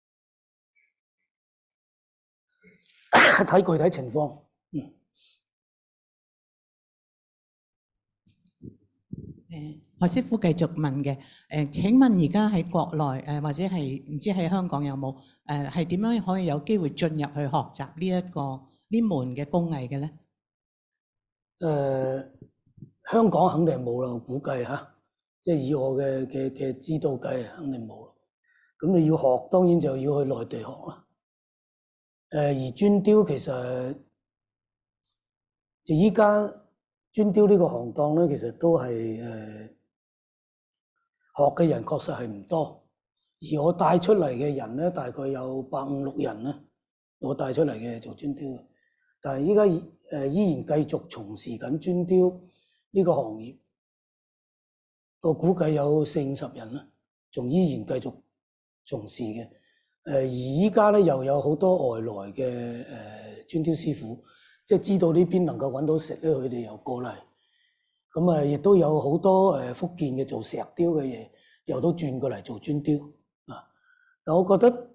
睇具體情況。嗯。 誒，何師傅繼續問嘅。誒，請問而家喺國內誒，或者係唔知喺香港有冇誒，係點樣可以有機會進入去學習呢一個呢門嘅工藝嘅咧？ 誒。香港肯定冇啦，我估計嚇，即係以我嘅嘅嘅知道計，肯定冇。咁你要學，當然就要去內地學啦。誒，而磚雕其實就依家磚雕呢個行當咧，其實都係誒學嘅人確實係唔多。而我帶出嚟嘅人咧，大概有百五六人啦，我帶出嚟嘅做磚雕。 但係依家誒依然繼續從事緊磚雕呢個行業，我估計有四五十人啦，仲依然繼續從事嘅。誒而依家咧又有好多外來嘅誒磚雕師傅，即係知道呢邊能夠揾到食咧，佢哋又過嚟。咁啊，亦都有好多誒福建嘅做石雕嘅嘢，又都轉過嚟做磚雕啊。但我覺得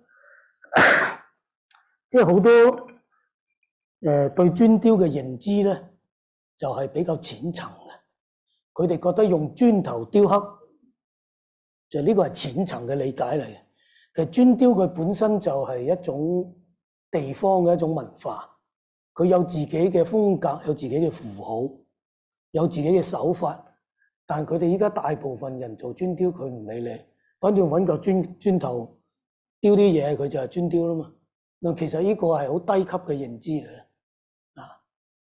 即係好多誒、呃、對磚雕嘅認知咧，就係、是、比較淺層嘅。佢哋覺得用磚頭雕刻，就呢個係淺層嘅理解嚟嘅。其實磚雕佢本身就係一種地方嘅一種文化，佢有自己嘅風格，有自己嘅符號，有自己嘅手法。但係佢哋依家大部分人做磚雕，佢唔理你，反正揾個磚磚頭雕啲嘢，佢就係磚雕啦嘛。嗱，其實呢個係好低級嘅認知嚟啊。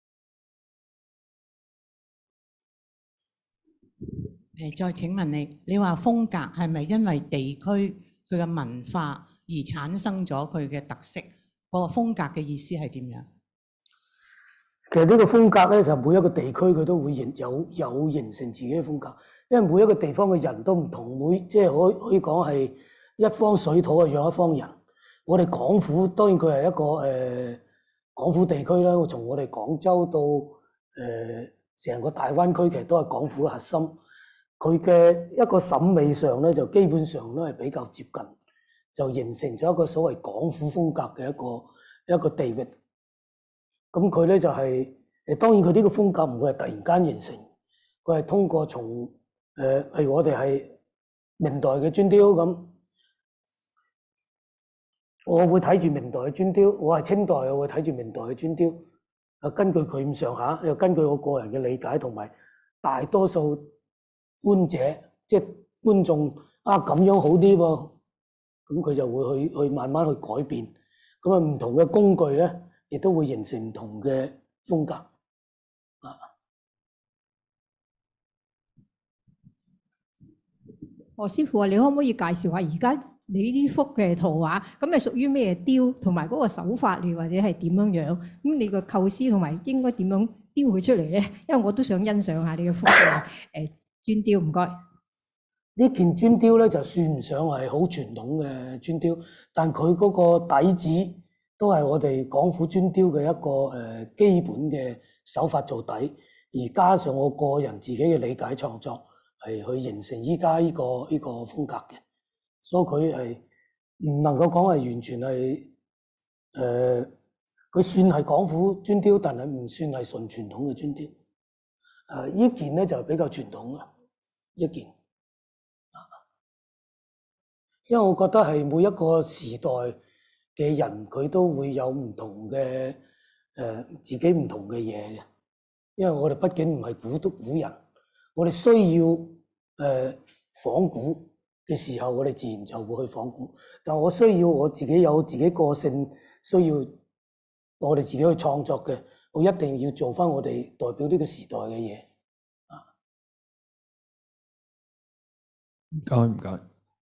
誒，再請問你，你話風格係咪因為地區佢嘅文化而產生咗佢嘅特色？個風格嘅意思係點樣？ 其實呢個風格咧，就每一個地區佢都會形有有形成自己嘅風格，因為每一個地方嘅人都唔同，每即係可可以講係一方水土啊養一方人。我哋廣府當然佢係一個誒、呃、廣府地區啦，從我哋廣州到誒成、呃、個大灣區，其實都係廣府嘅核心。佢嘅一個審美上咧，就基本上都係比較接近，就形成咗一個所謂廣府風格嘅一個一個地域。咁佢咧就係、是、誒，當然佢呢個風格唔會係突然間形成，佢係通過從誒，譬、呃、如我哋係明代嘅磚雕咁，我會睇住明代嘅磚雕；我係清代，我會睇住明代嘅磚雕。啊，根據佢咁上下，又根據我個人嘅理解同埋大多數觀者，即係觀眾啊咁樣好啲喎，咁佢就會去去慢慢去改變。咁啊，唔同嘅工具咧，亦都會形成唔同嘅風格啊。 何師傅啊，你可唔可以介紹下而家你呢幅嘅圖畫，咁係屬於咩雕，同埋嗰個手法你或者係點樣樣？咁你個構思同埋應該點樣雕佢出嚟咧？因為我都想欣賞下你嘅幅嘅誒磚雕，唔該。 呢件磚雕咧就算唔上係好傳統嘅磚雕，但佢嗰個底子都係我哋廣府磚雕嘅一個誒基本嘅手法做底，而加上我個人自己嘅理解創作，係去形成依家呢個呢個風格嘅，所以佢係唔能夠講係完全係誒，佢算係廣府磚雕，但係唔算係純傳統嘅磚雕。誒呢件咧就比較傳統啦，一件。因為我覺得係每一個時代嘅人，佢都會有唔同嘅誒、呃、自己唔同嘅嘢嘅。因為我哋畢竟唔係古都古人，我哋需要誒、呃、仿古嘅時候，我哋自然就會去仿古。但我需要我自己有自己個性，需要我哋自己去創作嘅，我一定要做返我哋代表呢個時代嘅嘢。啊， 唔該唔該。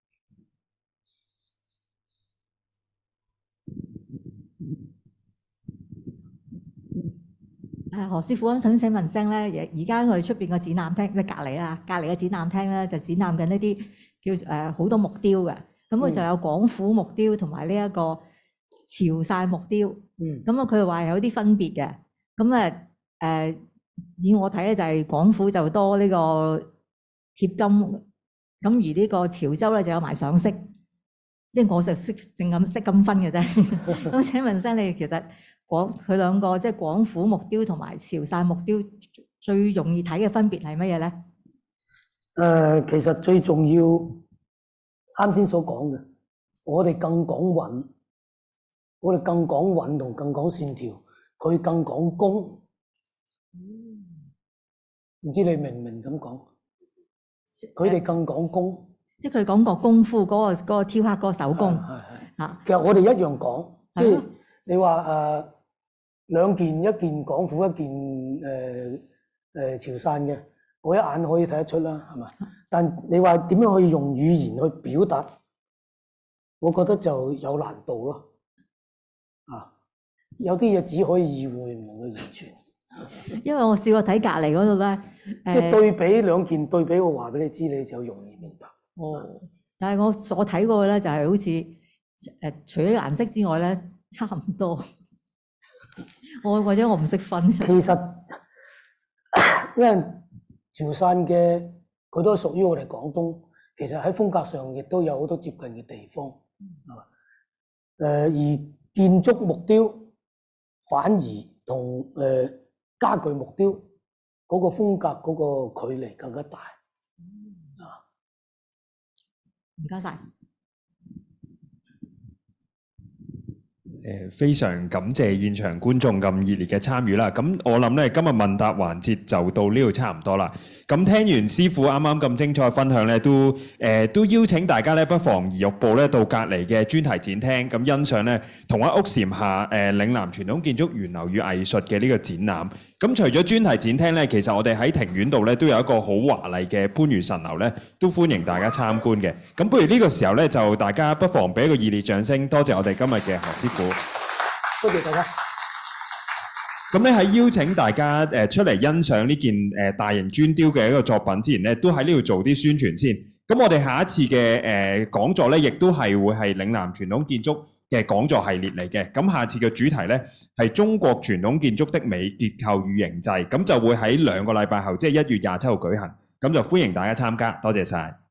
啊，何師傅，我想請問聲咧，而而家我哋出邊個展覽廳，即係隔離啦，隔離嘅展覽廳咧就展覽緊一啲叫誒好多木雕嘅，咁佢就有廣府木雕同埋呢一個潮汕木雕， 嗯， 咁啊佢話有啲分別嘅，咁啊誒以我睇咧就係廣府就多呢個貼金，咁而呢個潮州咧就有埋上色，即係我就識淨咁識咁分嘅啫。咁請問聲你其實？廣佢兩個即係廣府木雕同埋潮汕木雕最容易睇嘅分別係乜嘢咧？ 誒、呃，其實最重要啱先所講嘅，我哋更講韻，我哋更講韻同更講線條，佢更講工。唔知你明唔明咁講？佢哋更講工， 即係佢哋講個功夫嗰、嗰個嗰、嗰個雕刻嗰個手工。 係係嚇， 其實我哋一樣講，即係係你話誒。呃兩件，一件廣府，一件誒誒、呃呃、潮汕嘅，我一眼可以睇得出啦，係嘛？但你話點樣可以用語言去表達，我覺得就有難度咯。啊， 有啲嘢只可以意會，唔能夠言傳。 因為我試過睇隔離嗰度咧， 即係對比兩件對比，我話俾你知，你就容易明白。 哦，但係我我睇過嘅咧，就係好似誒，除咗顏色之外咧，差唔多。我或者我唔識分。 其實因為潮汕嘅佢都屬於我哋廣東，其實喺風格上亦都有好多接近嘅地方，係嘛？誒，而建築木雕反而同誒家具木雕嗰個風格嗰個距離更加大。啊， 唔該晒。 誒，非常感謝現場觀眾咁熱烈嘅參與啦！咁我諗咧，今日問答環節就到呢度差唔多啦。咁聽完師傅啱啱咁精彩嘅分享咧，都誒都邀請大家咧，不妨移玉步咧到隔離嘅專題展廳，咁欣賞咧同一屋檐下誒嶺南傳統建築源流與藝術嘅呢個展覽。咁除咗專題展廳咧，其實我哋喺庭院度咧都有一個好華麗嘅番禺神樓咧，都歡迎大家參觀嘅。咁不如呢個時候咧，就大家不妨俾一個熱烈掌聲，多謝我哋今日嘅何師傅。 多謝大家。 咁咧喺邀請大家誒出嚟欣賞呢件誒大型磚雕嘅一個作品之前咧，都喺呢度做啲宣傳先。咁我哋下一次嘅誒講座咧，亦都係會係嶺南傳統建築嘅講座系列嚟嘅。咁下次嘅主題咧係中國傳統建築的美結構與形制，咁就會喺兩個禮拜後，即係一月廿七號舉行。咁就歡迎大家參加，多謝晒。